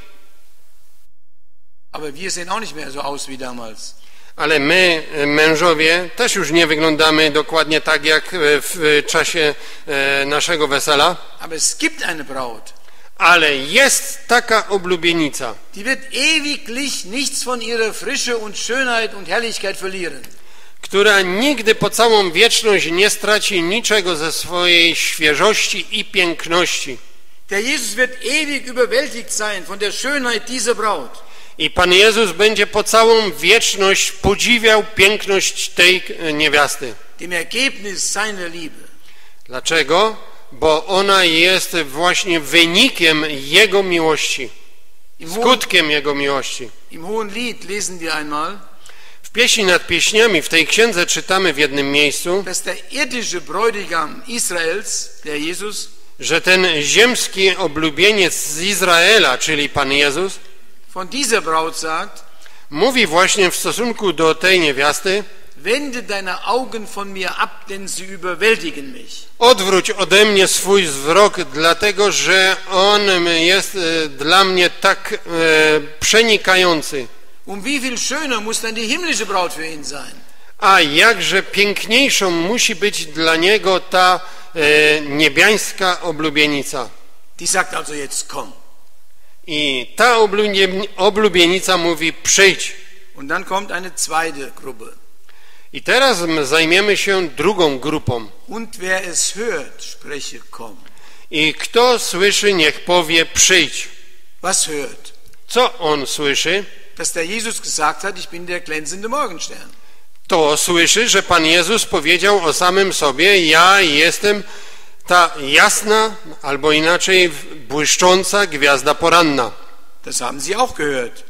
Aber wir sehen auch nicht mehr so aus wie damals. Ale my, mężowie, też już nie wyglądamy dokładnie tak jak w czasie naszego wesela. Aber es gibt eine Braut. Ale jest taka oblubienica, Die wird ewiglich nichts von ihrer Frische und Schönheit und Herrlichkeit verlieren. która nigdy po całą wieczność nie straci niczego ze swojej świeżości i piękności. Der Jesus wird ewig überwältigt sein von der Schönheit dieser Braut. I Pan Jezus będzie po całą wieczność podziwiał piękność tej niewiasty. Dem Ergebnis seiner Liebe. Dlaczego? Bo ona jest właśnie wynikiem Jego miłości, skutkiem Jego miłości. Im Hohen Lied lesen wir einmal, W pieśni nad pieśniami w tej księdze czytamy w jednym miejscu, dass der irdische Bräutigam Israels, der Jesus, że ten ziemski oblubieniec z Izraela, czyli Pan Jezus, von dieser Braut sagt, mówi właśnie w stosunku do tej niewiasty: wende deine Augen von mir ab, denn sie überwältigen mich. odwróć ode mnie swój wzrok, dlatego że on jest e, dla mnie tak e, przenikający. Um wie viel schöner muss dann die himmlische Braut für ihn sein? A jakże piękniejszą musi być dla niego ta e, niebiańska oblubienica. Die sagt also jetzt komm. I ta oblubie- oblubienica mówi: przyjdź. Und dann kommt eine zweite Gruppe. I teraz zajmiemy się drugą grupą. Und wer es hört, spreche komm. I kto słyszy, niech powie: przyjdź. Was hört? Co on słyszy? Dass der Jesus gesagt hat, ich bin der glänzende Morgenstern. To słyszy, że Pan Jezus powiedział o samym sobie: ja jestem ta jasna, albo inaczej błyszcząca gwiazda poranna. Das haben sie auch gehört.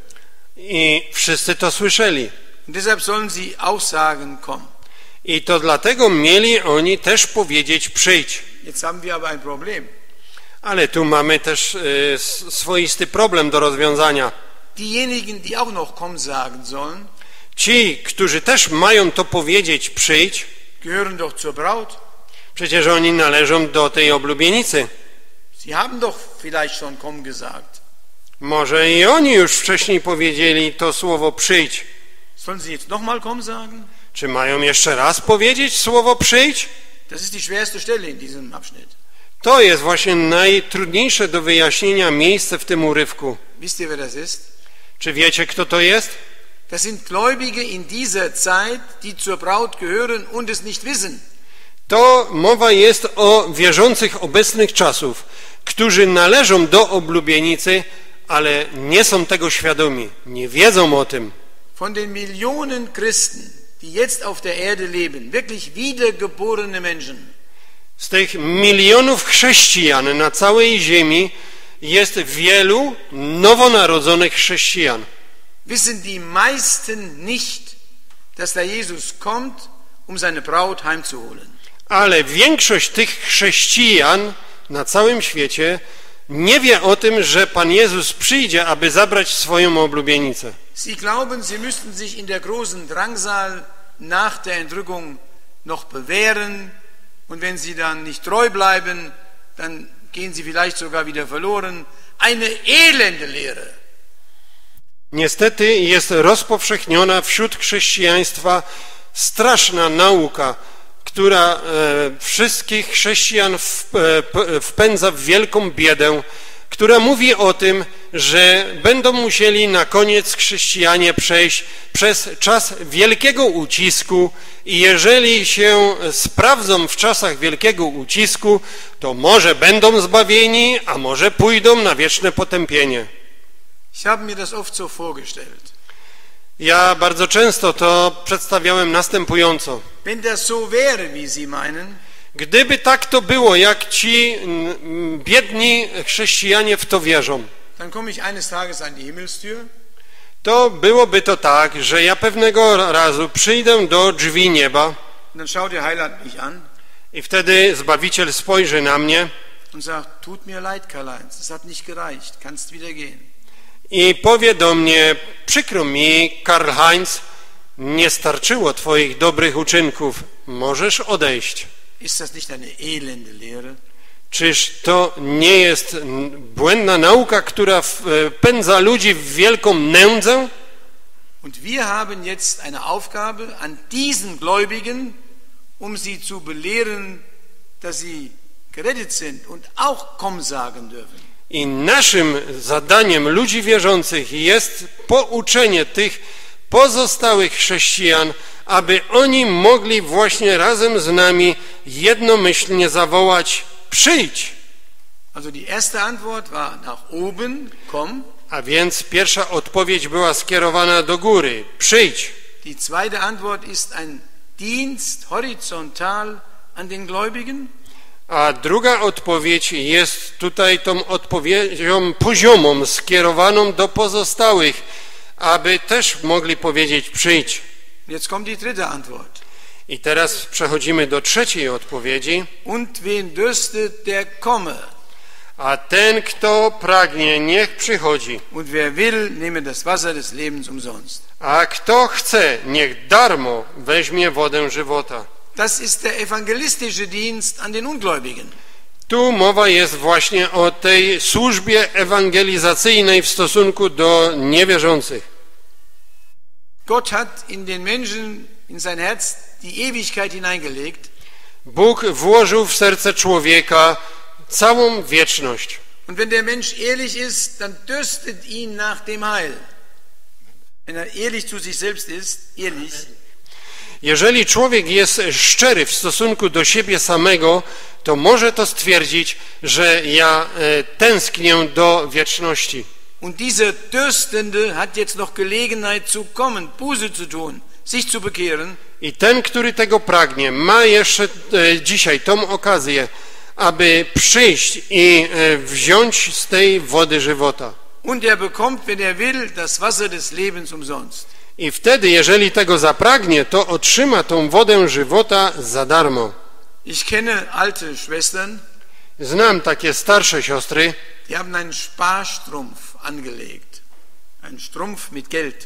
I wszyscy to słyszeli. Und deshalb sollen sie auch sagen, komm. I to dlatego mieli oni też powiedzieć: przyjdź. Jetzt haben wir aber ein Problem. Ale tu mamy też y, swoisty problem do rozwiązania. Diejenigen, die auch noch komm sagen sollen, Ci, którzy też mają to powiedzieć: przyjdź, gehören doch zur Braut. przecież oni należą do tej oblubienicy. Sie haben doch vielleicht schon komm gesagt. Może i oni już wcześniej powiedzieli to słowo: przyjdź. Sollen sie jetzt nochmal komm sagen? Czy mają jeszcze raz powiedzieć słowo: przyjdź? Das ist die schwerste Stelle in diesem Abschnitt. To jest właśnie najtrudniejsze do wyjaśnienia miejsce w tym urywku. Wisst ihr, wer das ist? Czy wiecie, kto to jest? Das sind Gläubige in dieser Zeit, die zur Braut gehören und es nicht wissen. To mowa jest o wierzących obecnych czasów, którzy należą do oblubienicy, ale nie są tego świadomi, nie wiedzą o tym. Von den Millionen Christen, die jetzt auf der Erde leben, wirklich wiedergeborene Menschen, Z tych milionów chrześcijan na całej ziemi jest wielu nowonarodzonych chrześcijan. wissen die meisten nicht, dass der Jesus kommt, um seine Braut heimzuholen. Ale większość tych chrześcijan na całym świecie nie wie o tym, że Pan Jezus przyjdzie, aby zabrać swoją oblubienicę. Sie glauben, sie müssten sich in der großen Drangsal nach der Entrückung noch bewähren und wenn sie dann nicht treu bleiben, dann gehen sie vielleicht sogar wieder verloren. Eine elende Lehre. Niestety jest rozpowszechniona wśród chrześcijaństwa straszna nauka, która e, wszystkich chrześcijan w, e, wpędza w wielką biedę, która mówi o tym, że będą musieli na koniec chrześcijanie przejść przez czas wielkiego ucisku i jeżeli się sprawdzą w czasach wielkiego ucisku, to może będą zbawieni, a może pójdą na wieczne potępienie. Ich habe mir das oft so vorgestellt. Ja bardzo często to przedstawiałem następująco. Wenn das so wäre, wie Sie meinen, Gdyby tak to było, jak ci biedni chrześcijanie w to wierzą, dann komme ich eines Tages an die Himmelstür, to byłoby to tak, że ja pewnego razu przyjdę do drzwi nieba und dann schaut der Heiland mich an i wtedy Zbawiciel spojrzy na mnie und sagt, tut mir leid, Karl-Heinz, das hat nicht gereicht, kannst wieder gehen. i powie do mnie, przykro mi, Karl-Heinz, nie starczyło twoich dobrych uczynków, możesz odejść. Ist das nicht eine elende Lehre? Czyż to nie jest błędna nauka, która wpędza ludzi w wielką nędzę? Und wir haben jetzt eine Aufgabe an diesen Gläubigen, um sie zu belehren, dass sie gerettet sind und auch komm sagen dürfen. I naszym zadaniem ludzi wierzących jest pouczenie tych pozostałych chrześcijan, aby oni mogli właśnie razem z nami jednomyślnie zawołać: przyjdź! Also die erste Antwort war nach oben, komm. A więc pierwsza odpowiedź była skierowana do góry: przyjdź. Die zweite Antwort ist ein Dienst horizontal an den Gläubigen. A druga odpowiedź jest tutaj tą odpowiedzią poziomą, skierowaną do pozostałych, aby też mogli powiedzieć: przyjdź. Jetzt kommt die dritte Antwort. I teraz przechodzimy do trzeciej odpowiedzi. Und wen dürstet, der komme. A ten, kto pragnie, niech przychodzi. Und wer will, nehme das Wasser des Lebens umsonst. A kto chce, niech darmo weźmie wodę żywota. Das ist der evangelistische Dienst an den Ungläubigen. Tu mowa jest właśnie o tej służbie ewangelizacyjnej w stosunku do niewierzących. Gott hat in den Menschen, in sein Herz, die Ewigkeit hineingelegt. Bóg włożył w serce człowieka całą wieczność. Und wenn der Mensch ehrlich ist, dann dürstet ihn nach dem Heil. Wenn er ehrlich zu sich selbst ist, ehrlich. Jeżeli człowiek jest szczery w stosunku do siebie samego, to może to stwierdzić, że ja e, tęsknię do wieczności. Und dieser Dürstende hat jetzt noch Gelegenheit zu kommen, Buße zu tun, sich zu bekehren. I ten, który tego pragnie, ma jeszcze e, dzisiaj tą okazję, aby przyjść i e, wziąć z tej wody żywota. Und er bekommt, wenn er will, das Wasser des Lebens umsonst. I wtedy, jeżeli tego zapragnie, to otrzyma tą wodę żywota za darmo. Ich kenne alte Schwestern, Znam takie starsze siostry, die haben einen Sparstrumpf angelegt. Ein Strumpf mit Geld.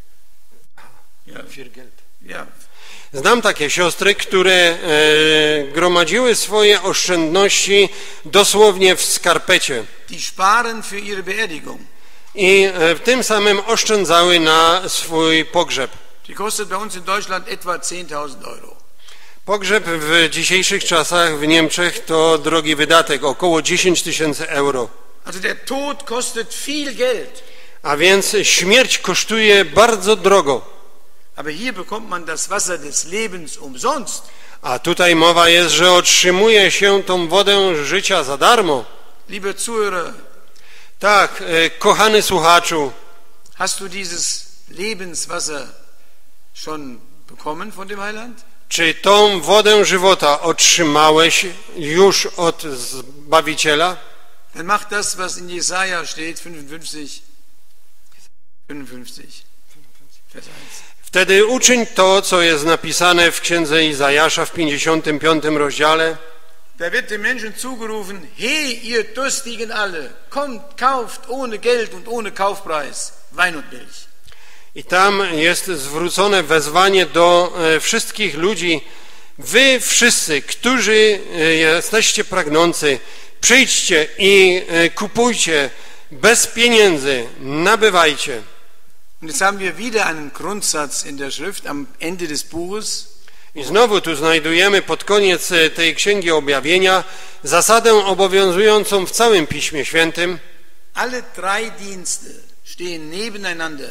Ja, ja. Znam takie siostry, które e, gromadziły swoje oszczędności dosłownie w skarpecie. Die sparen für ihre Beerdigung. I e, w tym samym oszczędzały na swój pogrzeb. Die kostet bei uns in Deutschland etwa zehntausend Euro. Pogrzeb w dzisiejszych czasach w Niemczech to drogi wydatek, około dziesięć tysięcy euro. Also der Tod kostet viel Geld. A więc śmierć kosztuje bardzo drogo. Aber hier bekommt man das Wasser des Lebens umsonst. A tutaj mowa jest, że otrzymuje się tą wodę życia za darmo. Liebe Zuhörer, Tak, e, kochany słuchaczu, hast du dieses Lebenswasser schon bekommen von dem Heiland? czy tą wodę żywota otrzymałeś już od Zbawiciela? Dann mach das, was in Jesaja steht, fünfundfünfzig, fünfundfünfzig, Vers eins. Wtedy uczyń to, co jest napisane w księdze Izajasza w pięćdziesiątym piątym rozdziale. Da wird den Menschen zugerufen, he, ihr Durstigen alle, kommt, kauft ohne Geld und ohne Kaufpreis Wein und Milch. I tam jest zwrócone wezwanie do e, wszystkich ludzi. Wy wszyscy, którzy e, jesteście pragnący, przyjdźcie i kupujcie bez pieniędzy, nabywajcie. Und jetzt haben wir wieder einen Grundsatz in der Schrift am Ende des Buches. I znowu tu znajdujemy pod koniec tej Księgi Objawienia zasadę obowiązującą w całym Piśmie Świętym, Alle drei Dienste stehen nebeneinander.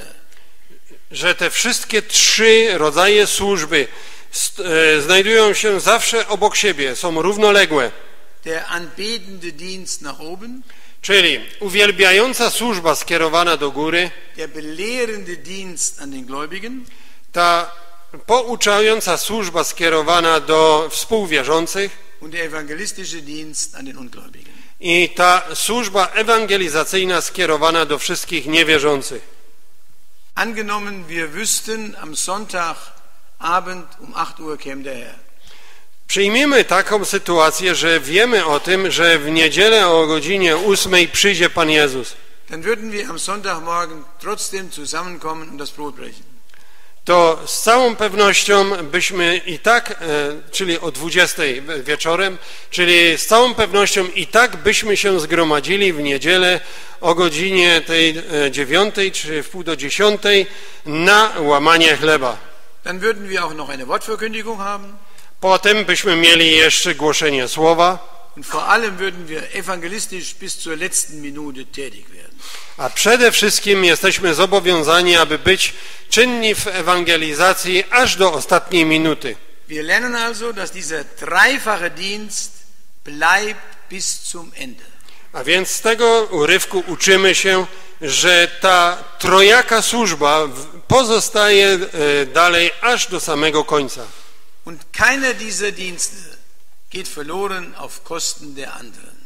że te wszystkie trzy rodzaje służby znajdują się zawsze obok siebie, są równoległe. Der anbetende Dienst nach oben, Czyli uwielbiająca służba skierowana do góry, der belehrende Dienst an den Gläubigen ta pouczająca służba skierowana do współwierzących und der evangelistische Dienst an den Ungläubigen. i ta służba ewangelizacyjna skierowana do wszystkich niewierzących. Angenommen, wir wüssten, am Sonntagabend um acht Uhr käme der Herr. Przyjmijmy taką sytuację, że wiemy o tym, że w niedzielę o godzinie ósmej przyjdzie Pan Jezus. Dann würden wir am Sonntagmorgen trotzdem zusammenkommen und das Brot brechen. To z całą pewnością byśmy i tak, czyli o dwudziestej wieczorem, czyli z całą pewnością i tak byśmy się zgromadzili w niedzielę o godzinie tej dziewiątej czy w pół do dziesiątej na łamanie chleba. Dann würden wir auch noch eine Wortverkündigung haben. Potem byśmy mieli jeszcze głoszenie słowa. Und vor allem würden wir evangelistisch bis zur letzten Minute tätig werden. A przede wszystkim jesteśmy zobowiązani, aby być czynni w ewangelizacji aż do ostatniej minuty. Wir lernen also, dass dieser dreifache Dienst bleibt bis zum Ende. A więc z tego urywku uczymy się, że ta trojaka służba pozostaje dalej aż do samego końca. Und keiner dieser Dienste geht verloren auf Kosten der anderen.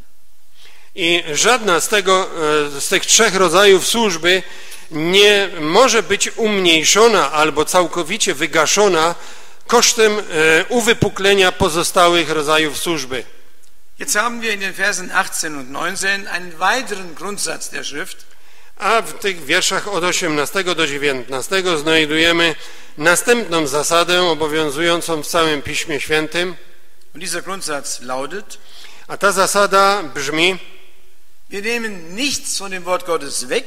I żadna z, tego, z tych trzech rodzajów służby nie może być umniejszona albo całkowicie wygaszona kosztem uwypuklenia pozostałych rodzajów służby. Jetzt haben wir in den Versen achtzehn und neunzehn einen weiteren Grundsatz der Schrift. A w tych wierszach od osiemnastego do dziewiętnastego znajdujemy następną zasadę obowiązującą w całym Piśmie Świętym. Und dieser Grundsatz lautet: A ta zasada brzmi, Wir nehmen nichts von dem Wort Gottes weg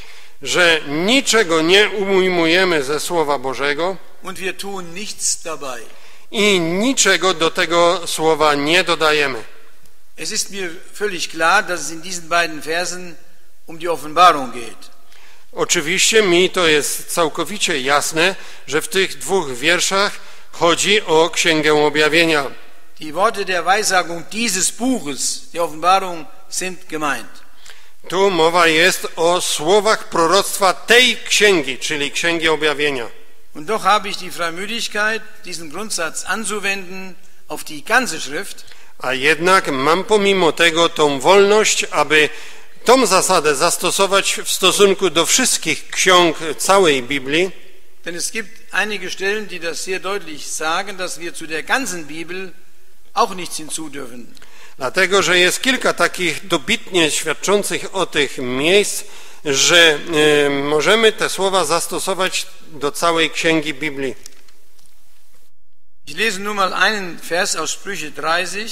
że niczego nie ujmujemy ze Słowa Bożego und wir tun nichts dabei. i niczego do tego słowa nie dodajemy. Es ist mir völlig klar, dass es in diesen beiden Versen um die Offenbarung geht. Oczywiście mi to jest całkowicie jasne, że w tych dwóch wierszach chodzi o Księgę Objawienia. Die Worte der Weissagung dieses Buches, der Offenbarung, sind gemeint. Tu mowa jest o słowach proroctwa tej księgi, czyli Księgi Objawienia. Und doch habe ich die Freimütigkeit, diesen Grundsatz anzuwenden auf die ganze Schrift. A jednak mam pomimo tego tą wolność, aby tą zasadę zastosować w stosunku do wszystkich ksiąg całej Biblii. Denn es gibt einige Stellen, die das sehr deutlich sagen, dass wir zu der ganzen Bibel auch nichts hinzudürfen. Dlatego, że jest kilka takich dobitnie świadczących o tych miejsc, że y, możemy te słowa zastosować do całej księgi Biblii. Ich lese nur mal einen Vers aus Sprüche dreißig.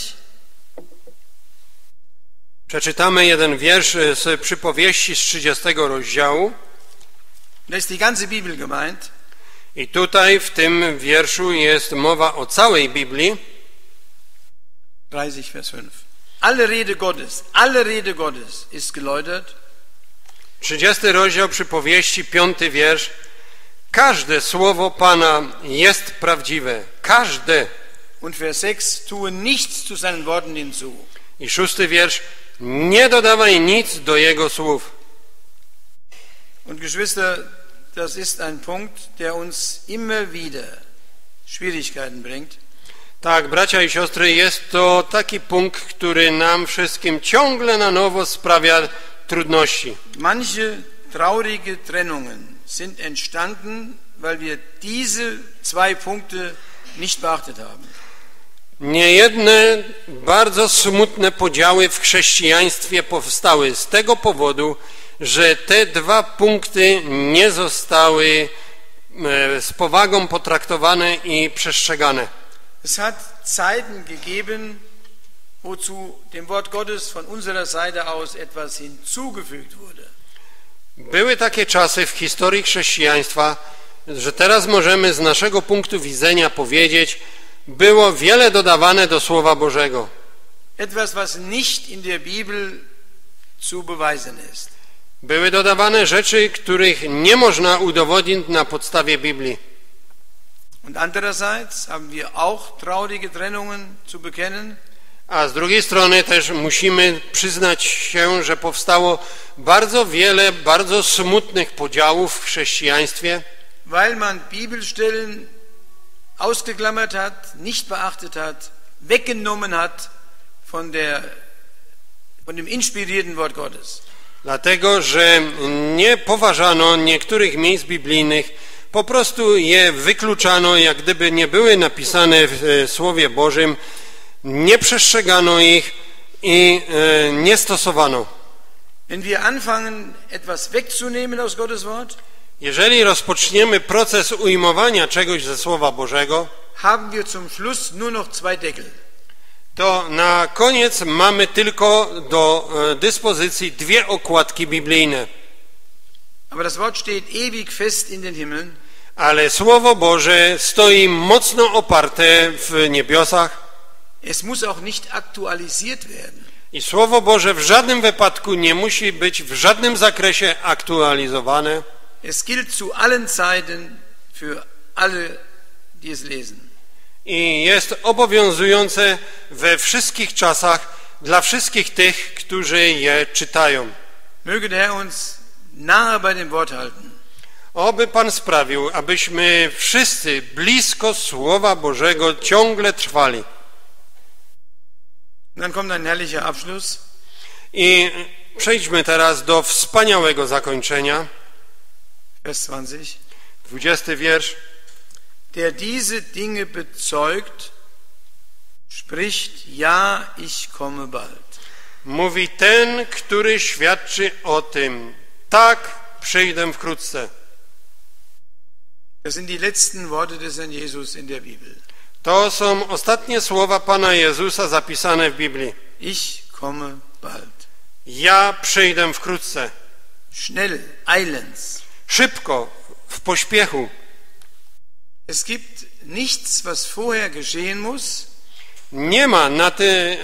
Przeczytamy jeden wiersz z przypowieści z trzydziestego rozdziału. Da ist die ganze Bibel gemeint. I tutaj w tym wierszu jest mowa o całej Biblii. dreißig, Vers fünf. Alle Rede Gottes, alle Rede Gottes ist geläutert. trzydziesty rozdział przypowieści, piąty wiersz. Każde słowo Pana jest prawdziwe. Każde. Und Vers sechs, tue nichts zu seinen Worten hinzu. I szósty wiersz. Nie dodawaj nic do Jego słów. Und Geschwister, das ist ein Punkt, der uns immer wieder Schwierigkeiten bringt. Tak, bracia i siostry, jest to taki punkt, który nam wszystkim ciągle na nowo sprawia trudności. Manche traurige Trennungen sind entstanden, weil wir diese zwei Punkte nicht beachtet haben. Niejedne bardzo smutne podziały w chrześcijaństwie powstały z tego powodu, że te dwa punkty nie zostały z powagą potraktowane i przestrzegane. Es hat Zeiten gegeben, wozu dem Wort Gottes von unserer Seite aus etwas hinzugefügt wurde. Były takie czasy w historii chrześcijaństwa, że teraz możemy z naszego punktu widzenia powiedzieć, było wiele dodawane do Słowa Bożego. Etwas, was nicht in der Bibel zu beweisen ist. Były dodawane rzeczy, których nie można udowodnić na podstawie Biblii. Und andererseits haben wir auch traurige Trennungen zu bekennen. A z drugiej strony też musimy przyznać się, że powstało bardzo wiele bardzo smutnych podziałów w chrześcijaństwie, weil man Bibelstellen ausgeklammert hat, nicht beachtet hat, weggenommen hat von der von dem inspirierten Wort Gottes. dlatego że nie poważano niektórych miejsc biblijnych, po prostu je wykluczano, jak gdyby nie były napisane w Słowie Bożym, nie przestrzegano ich i e, nie stosowano. Wenn wir anfangen, etwas wegzunehmen aus Gottes Wort, Jeżeli rozpoczniemy proces ujmowania czegoś ze Słowa Bożego, haben wir zum Schluss nur noch zwei Deckel. to na koniec mamy tylko do e, dyspozycji dwie okładki biblijne. Aber das Wort steht ewig fest in den Himmeln. Ale Słowo Boże stoi mocno oparte w niebiosach Es muss auch nicht aktualisiert werden. i Słowo Boże w żadnym wypadku nie musi być w żadnym zakresie aktualizowane. Es gilt zu allen Zeiten für alle, die es lesen. I jest obowiązujące we wszystkich czasach dla wszystkich tych, którzy je czytają. Möge der Herr uns nahe bei dem Wort halten. Oby Pan sprawił, abyśmy wszyscy blisko Słowa Bożego ciągle trwali. Und dann kommt ein herrlicher Abschluss. I przejdźmy teraz do wspaniałego zakończenia. Vers zwanzig. Dwudziesty wiersz. Der diese Dinge bezeugt, spricht, ja, ich komme bald. Mówi ten, który świadczy o tym, tak, przyjdę wkrótce. Das sind die letzten Worte des Herrn Jesus in der Bibel. To są ostatnie słowa Pana Jezusa zapisane w Biblii. Ich komme bald. Ja przyjdę wkrótce. Schnell, eilends. Szybko, w pośpiechu. Es gibt nichts, was vorher geschehen muss, Nie ma, na ty,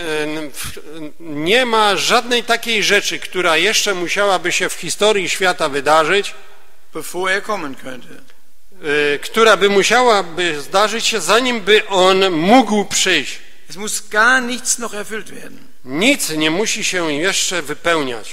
nie ma żadnej takiej rzeczy, która jeszcze musiałaby się w historii świata wydarzyć, bevor er kommen könnte. która by musiałaby zdarzyć się, zanim by on mógł przyjść. Es muss gar nichts noch erfüllt werden. Nic nie musi się jeszcze wypełniać.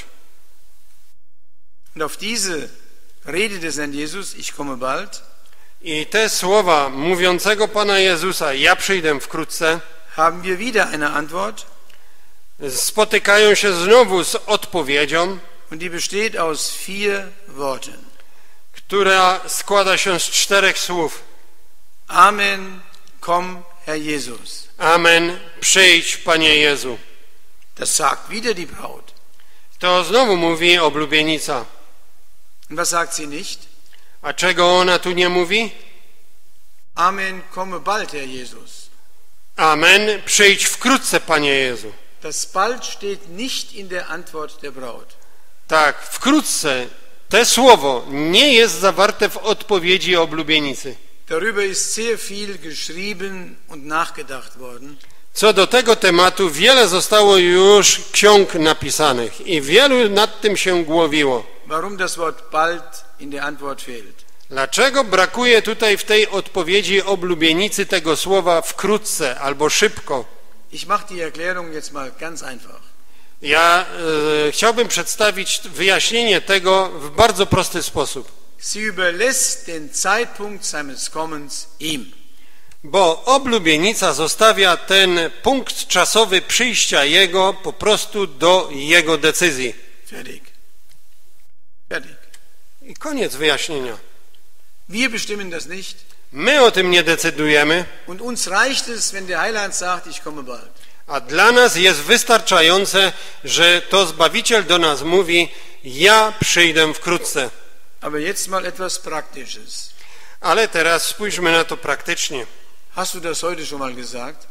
Und auf diese Rede des Herrn Jesus, ich komme bald, I te słowa mówiącego Pana Jezusa, ja przyjdę wkrótce, haben wir wieder eine Antwort, spotykają się znowu z odpowiedzią, und die besteht aus vier Worten. która składa się z czterech słów. Amen, komm, Herr Jesus. Amen, przyjdź, Panie Jezu. Das sagt wieder die Braut. To znowu mówi oblubienica. Und was sagt sie nicht? A czego ona tu nie mówi? Amen, komme bald, Herr Jesus. Amen, przyjdź wkrótce, Panie Jezu. Das bald steht nicht in der Antwort der Braut. Tak, wkrótce. To słowo nie jest zawarte w odpowiedzi oblubienicy. Darüber ist sehr viel geschrieben und nachgedacht worden. Co do tego tematu wiele zostało już ksiąg napisanych i wielu nad tym się głowiło. Warum das Wort bald in der Antwort fehlt. Dlaczego brakuje tutaj w tej odpowiedzi oblubienicy tego słowa wkrótce albo szybko? Ich mache die Erklärung jetzt mal ganz einfach. Ja e, chciałbym przedstawić wyjaśnienie tego w bardzo prosty sposób. Sie überlässt den Zeitpunkt seines Kommens ihm. Bo oblubienica zostawia ten punkt czasowy przyjścia Jego po prostu do Jego decyzji. Fertig. Fertig. I koniec wyjaśnienia. Wir bestimmen das nicht. My o tym nie decydujemy, Und uns reicht es, wenn der Heiland sagt, ich komme bald. a dla nas jest wystarczające, że to Zbawiciel do nas mówi, ja przyjdę wkrótce. Aber jetzt mal etwas Praktisches. Ale teraz spójrzmy na to praktycznie. Hast du das heute schon mal gesagt?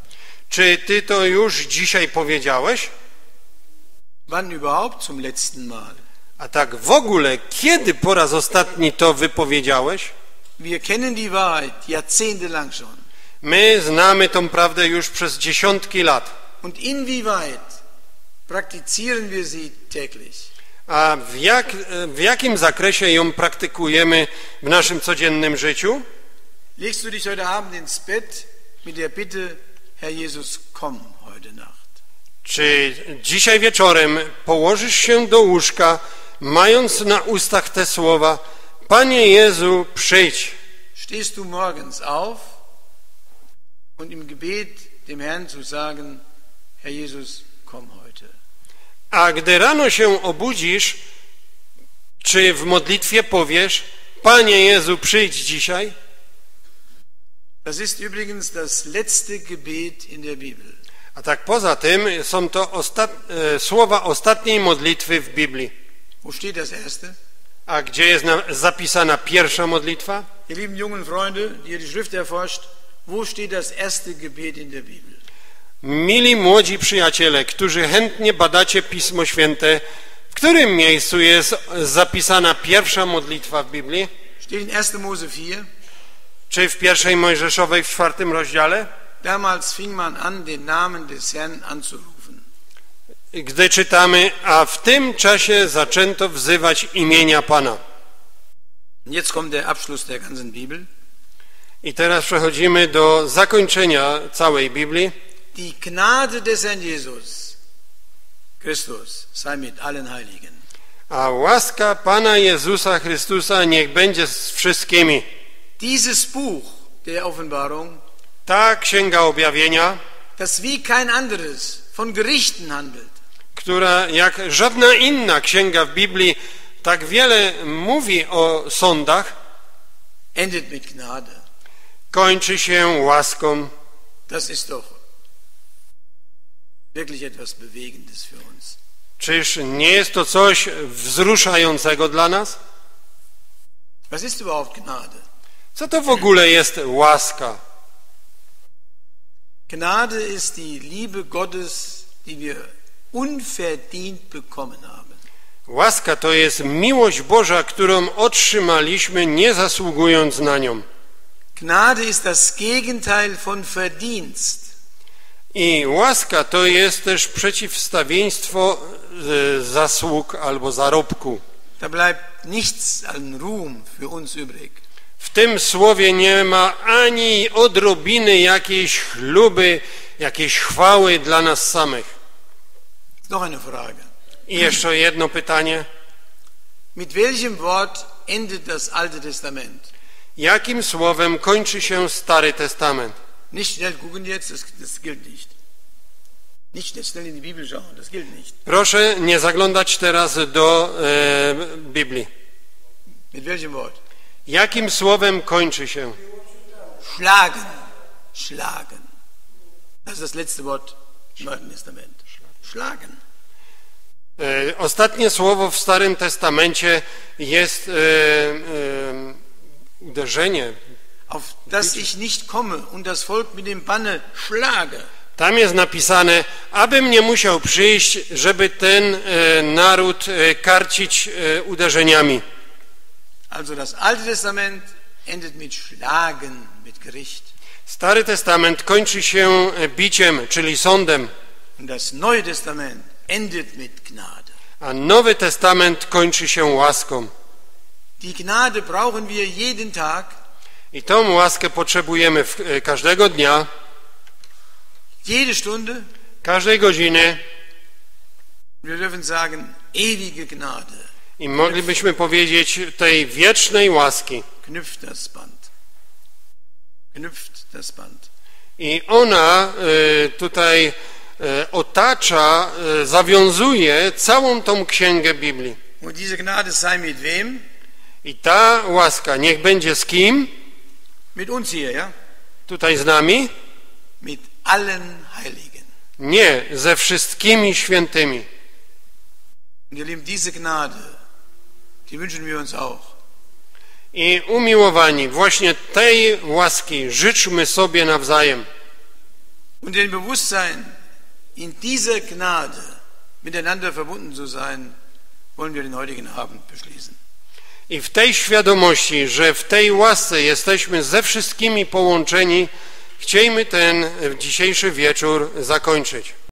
Czy ty to już dzisiaj powiedziałeś? Wann überhaupt zum letzten Mal? A tak w ogóle, kiedy po raz ostatni to wypowiedziałeś? Wir kennen die Wahrheit jahrzehntelang schon. My znamy tą prawdę już przez dziesiątki lat. Und inwieweit praktizieren wir sie täglich? A w, jak, w jakim zakresie ją praktykujemy w naszym codziennym życiu? Legst du dich heute Abend ins Bett mit der Bitte, Herr Jesus, komm heute Nacht? Czy dzisiaj wieczorem położysz się do łóżka, mając na ustach te słowa: Panie Jezu, przyjdź? Stehst du morgens auf und im Gebet dem Herrn zu sagen, Herr Jesus, komm heute? A gdy rano się obudzisz, czy w modlitwie powiesz: Panie Jezu, przyjdź dzisiaj? Das ist übrigens das letzte Gebet in der Bibel. A tak poza tym są to ostat... słowa ostatniej modlitwy w Biblii. Wo steht das erste? A gdzie jest na... zapisana pierwsza modlitwa? Ihr lieben jungen Freunde, die ihr die Schrift erforscht, wo steht das erste Gebet in der Bibel? Mili młodzi przyjaciele, którzy chętnie badacie Pismo Święte, w którym miejscu jest zapisana pierwsza modlitwa w Biblii? Steht in erster Mose vier. Czy w pierwszej Mojżeszowej w czwartym rozdziale? Damals fing man an, den Namen des Herrn anzurufen. Gdy czytamy, a w tym czasie zaczęto wzywać imienia Pana. Jetzt kommt der Abschluss der ganzen Bibel. I teraz przechodzimy do zakończenia całej Biblii. Die Gnade des Herrn Jesus Christus sei mit allen Heiligen. A łaska Pana Jezusa Chrystusa niech będzie z wszystkimi. Dieses Buch der Offenbarung, Ta Księga Objawienia, das wie kein anderes von Gerichten handelt, która jak żadna inna księga w Biblii tak wiele mówi o sądach, endet mit Gnade. kończy się łaską. Das ist doch wirklich etwas Bewegendes für uns. Czyż nie jest to coś wzruszającego dla nas? Was ist überhaupt Gnade? Co to w ogóle jest łaska? Gnade ist die Liebe Gottes, die wir unverdient bekommen haben. Łaska to jest miłość Boża, którą otrzymaliśmy, nie zasługując na nią. Gnade ist das Gegenteil von Verdienst. I łaska to jest też przeciwstawieństwo zasług albo zarobku. Da bleibt nichts an Ruhm für uns übrig. W tym słowie nie ma ani odrobiny jakiejś chluby, jakiejś chwały dla nas samych. Noch eine Frage. I jeszcze jedno pytanie. Mit welchem Wort endet das Alte Testament? Jakim słowem kończy się Stary Testament? Nicht schnell gucken jetzt, das, das gilt nicht. Nicht schnell in die Bibel schauen, das gilt nicht. Proszę nie zaglądać teraz do e, Biblii. Mit welchem Wort? Jakim słowem kończy się? Schlagen. Schlagen. Das ist das letzte Wort im Alten Testament. Schlagen. E, ostatnie słowo w Starym Testamencie jest e, e, uderzenie. Auf das ich nicht komme und das Volk mit dem Banne schlage. Tam jest napisane, abym nie musiał przyjść, żeby ten e, naród e, karcić e, uderzeniami. Also das Alte Testament endet mit Schlagen, mit Gericht. Stary Testament kończy się biciem, czyli sądem, Und das Neue Testament endet mit Gnade. a Nowy Testament kończy się łaską. Die Gnade brauchen wir jeden Tag. I tą łaskę potrzebujemy w, e, każdego dnia, Jede Stunde. każdej godziny. Wir dürfen sagen, ewige Gnade. I moglibyśmy powiedzieć tej wiecznej łaski. Knüpft das Band. Knüpft das Band. I ona e, tutaj e, otacza, e, zawiązuje całą tą księgę Biblii. Und diese Gnade sei mit wem? I ta łaska niech będzie z kim? Mit uns hier, ja? Tutaj z nami? Mit allen Heiligen. Nie, ze wszystkimi świętymi. Und ihr Lieben, diese Gnade, die wünschen wir uns auch. I umiłowani, właśnie tej łaski życzmy sobie nawzajem. Und dem Bewusstsein, in dieser Gnade miteinander verbunden zu sein, wollen wir den heutigen Abend beschließen. I w tej świadomości, że w tej łasce jesteśmy ze wszystkimi połączeni, chciejmy ten dzisiejszy wieczór zakończyć.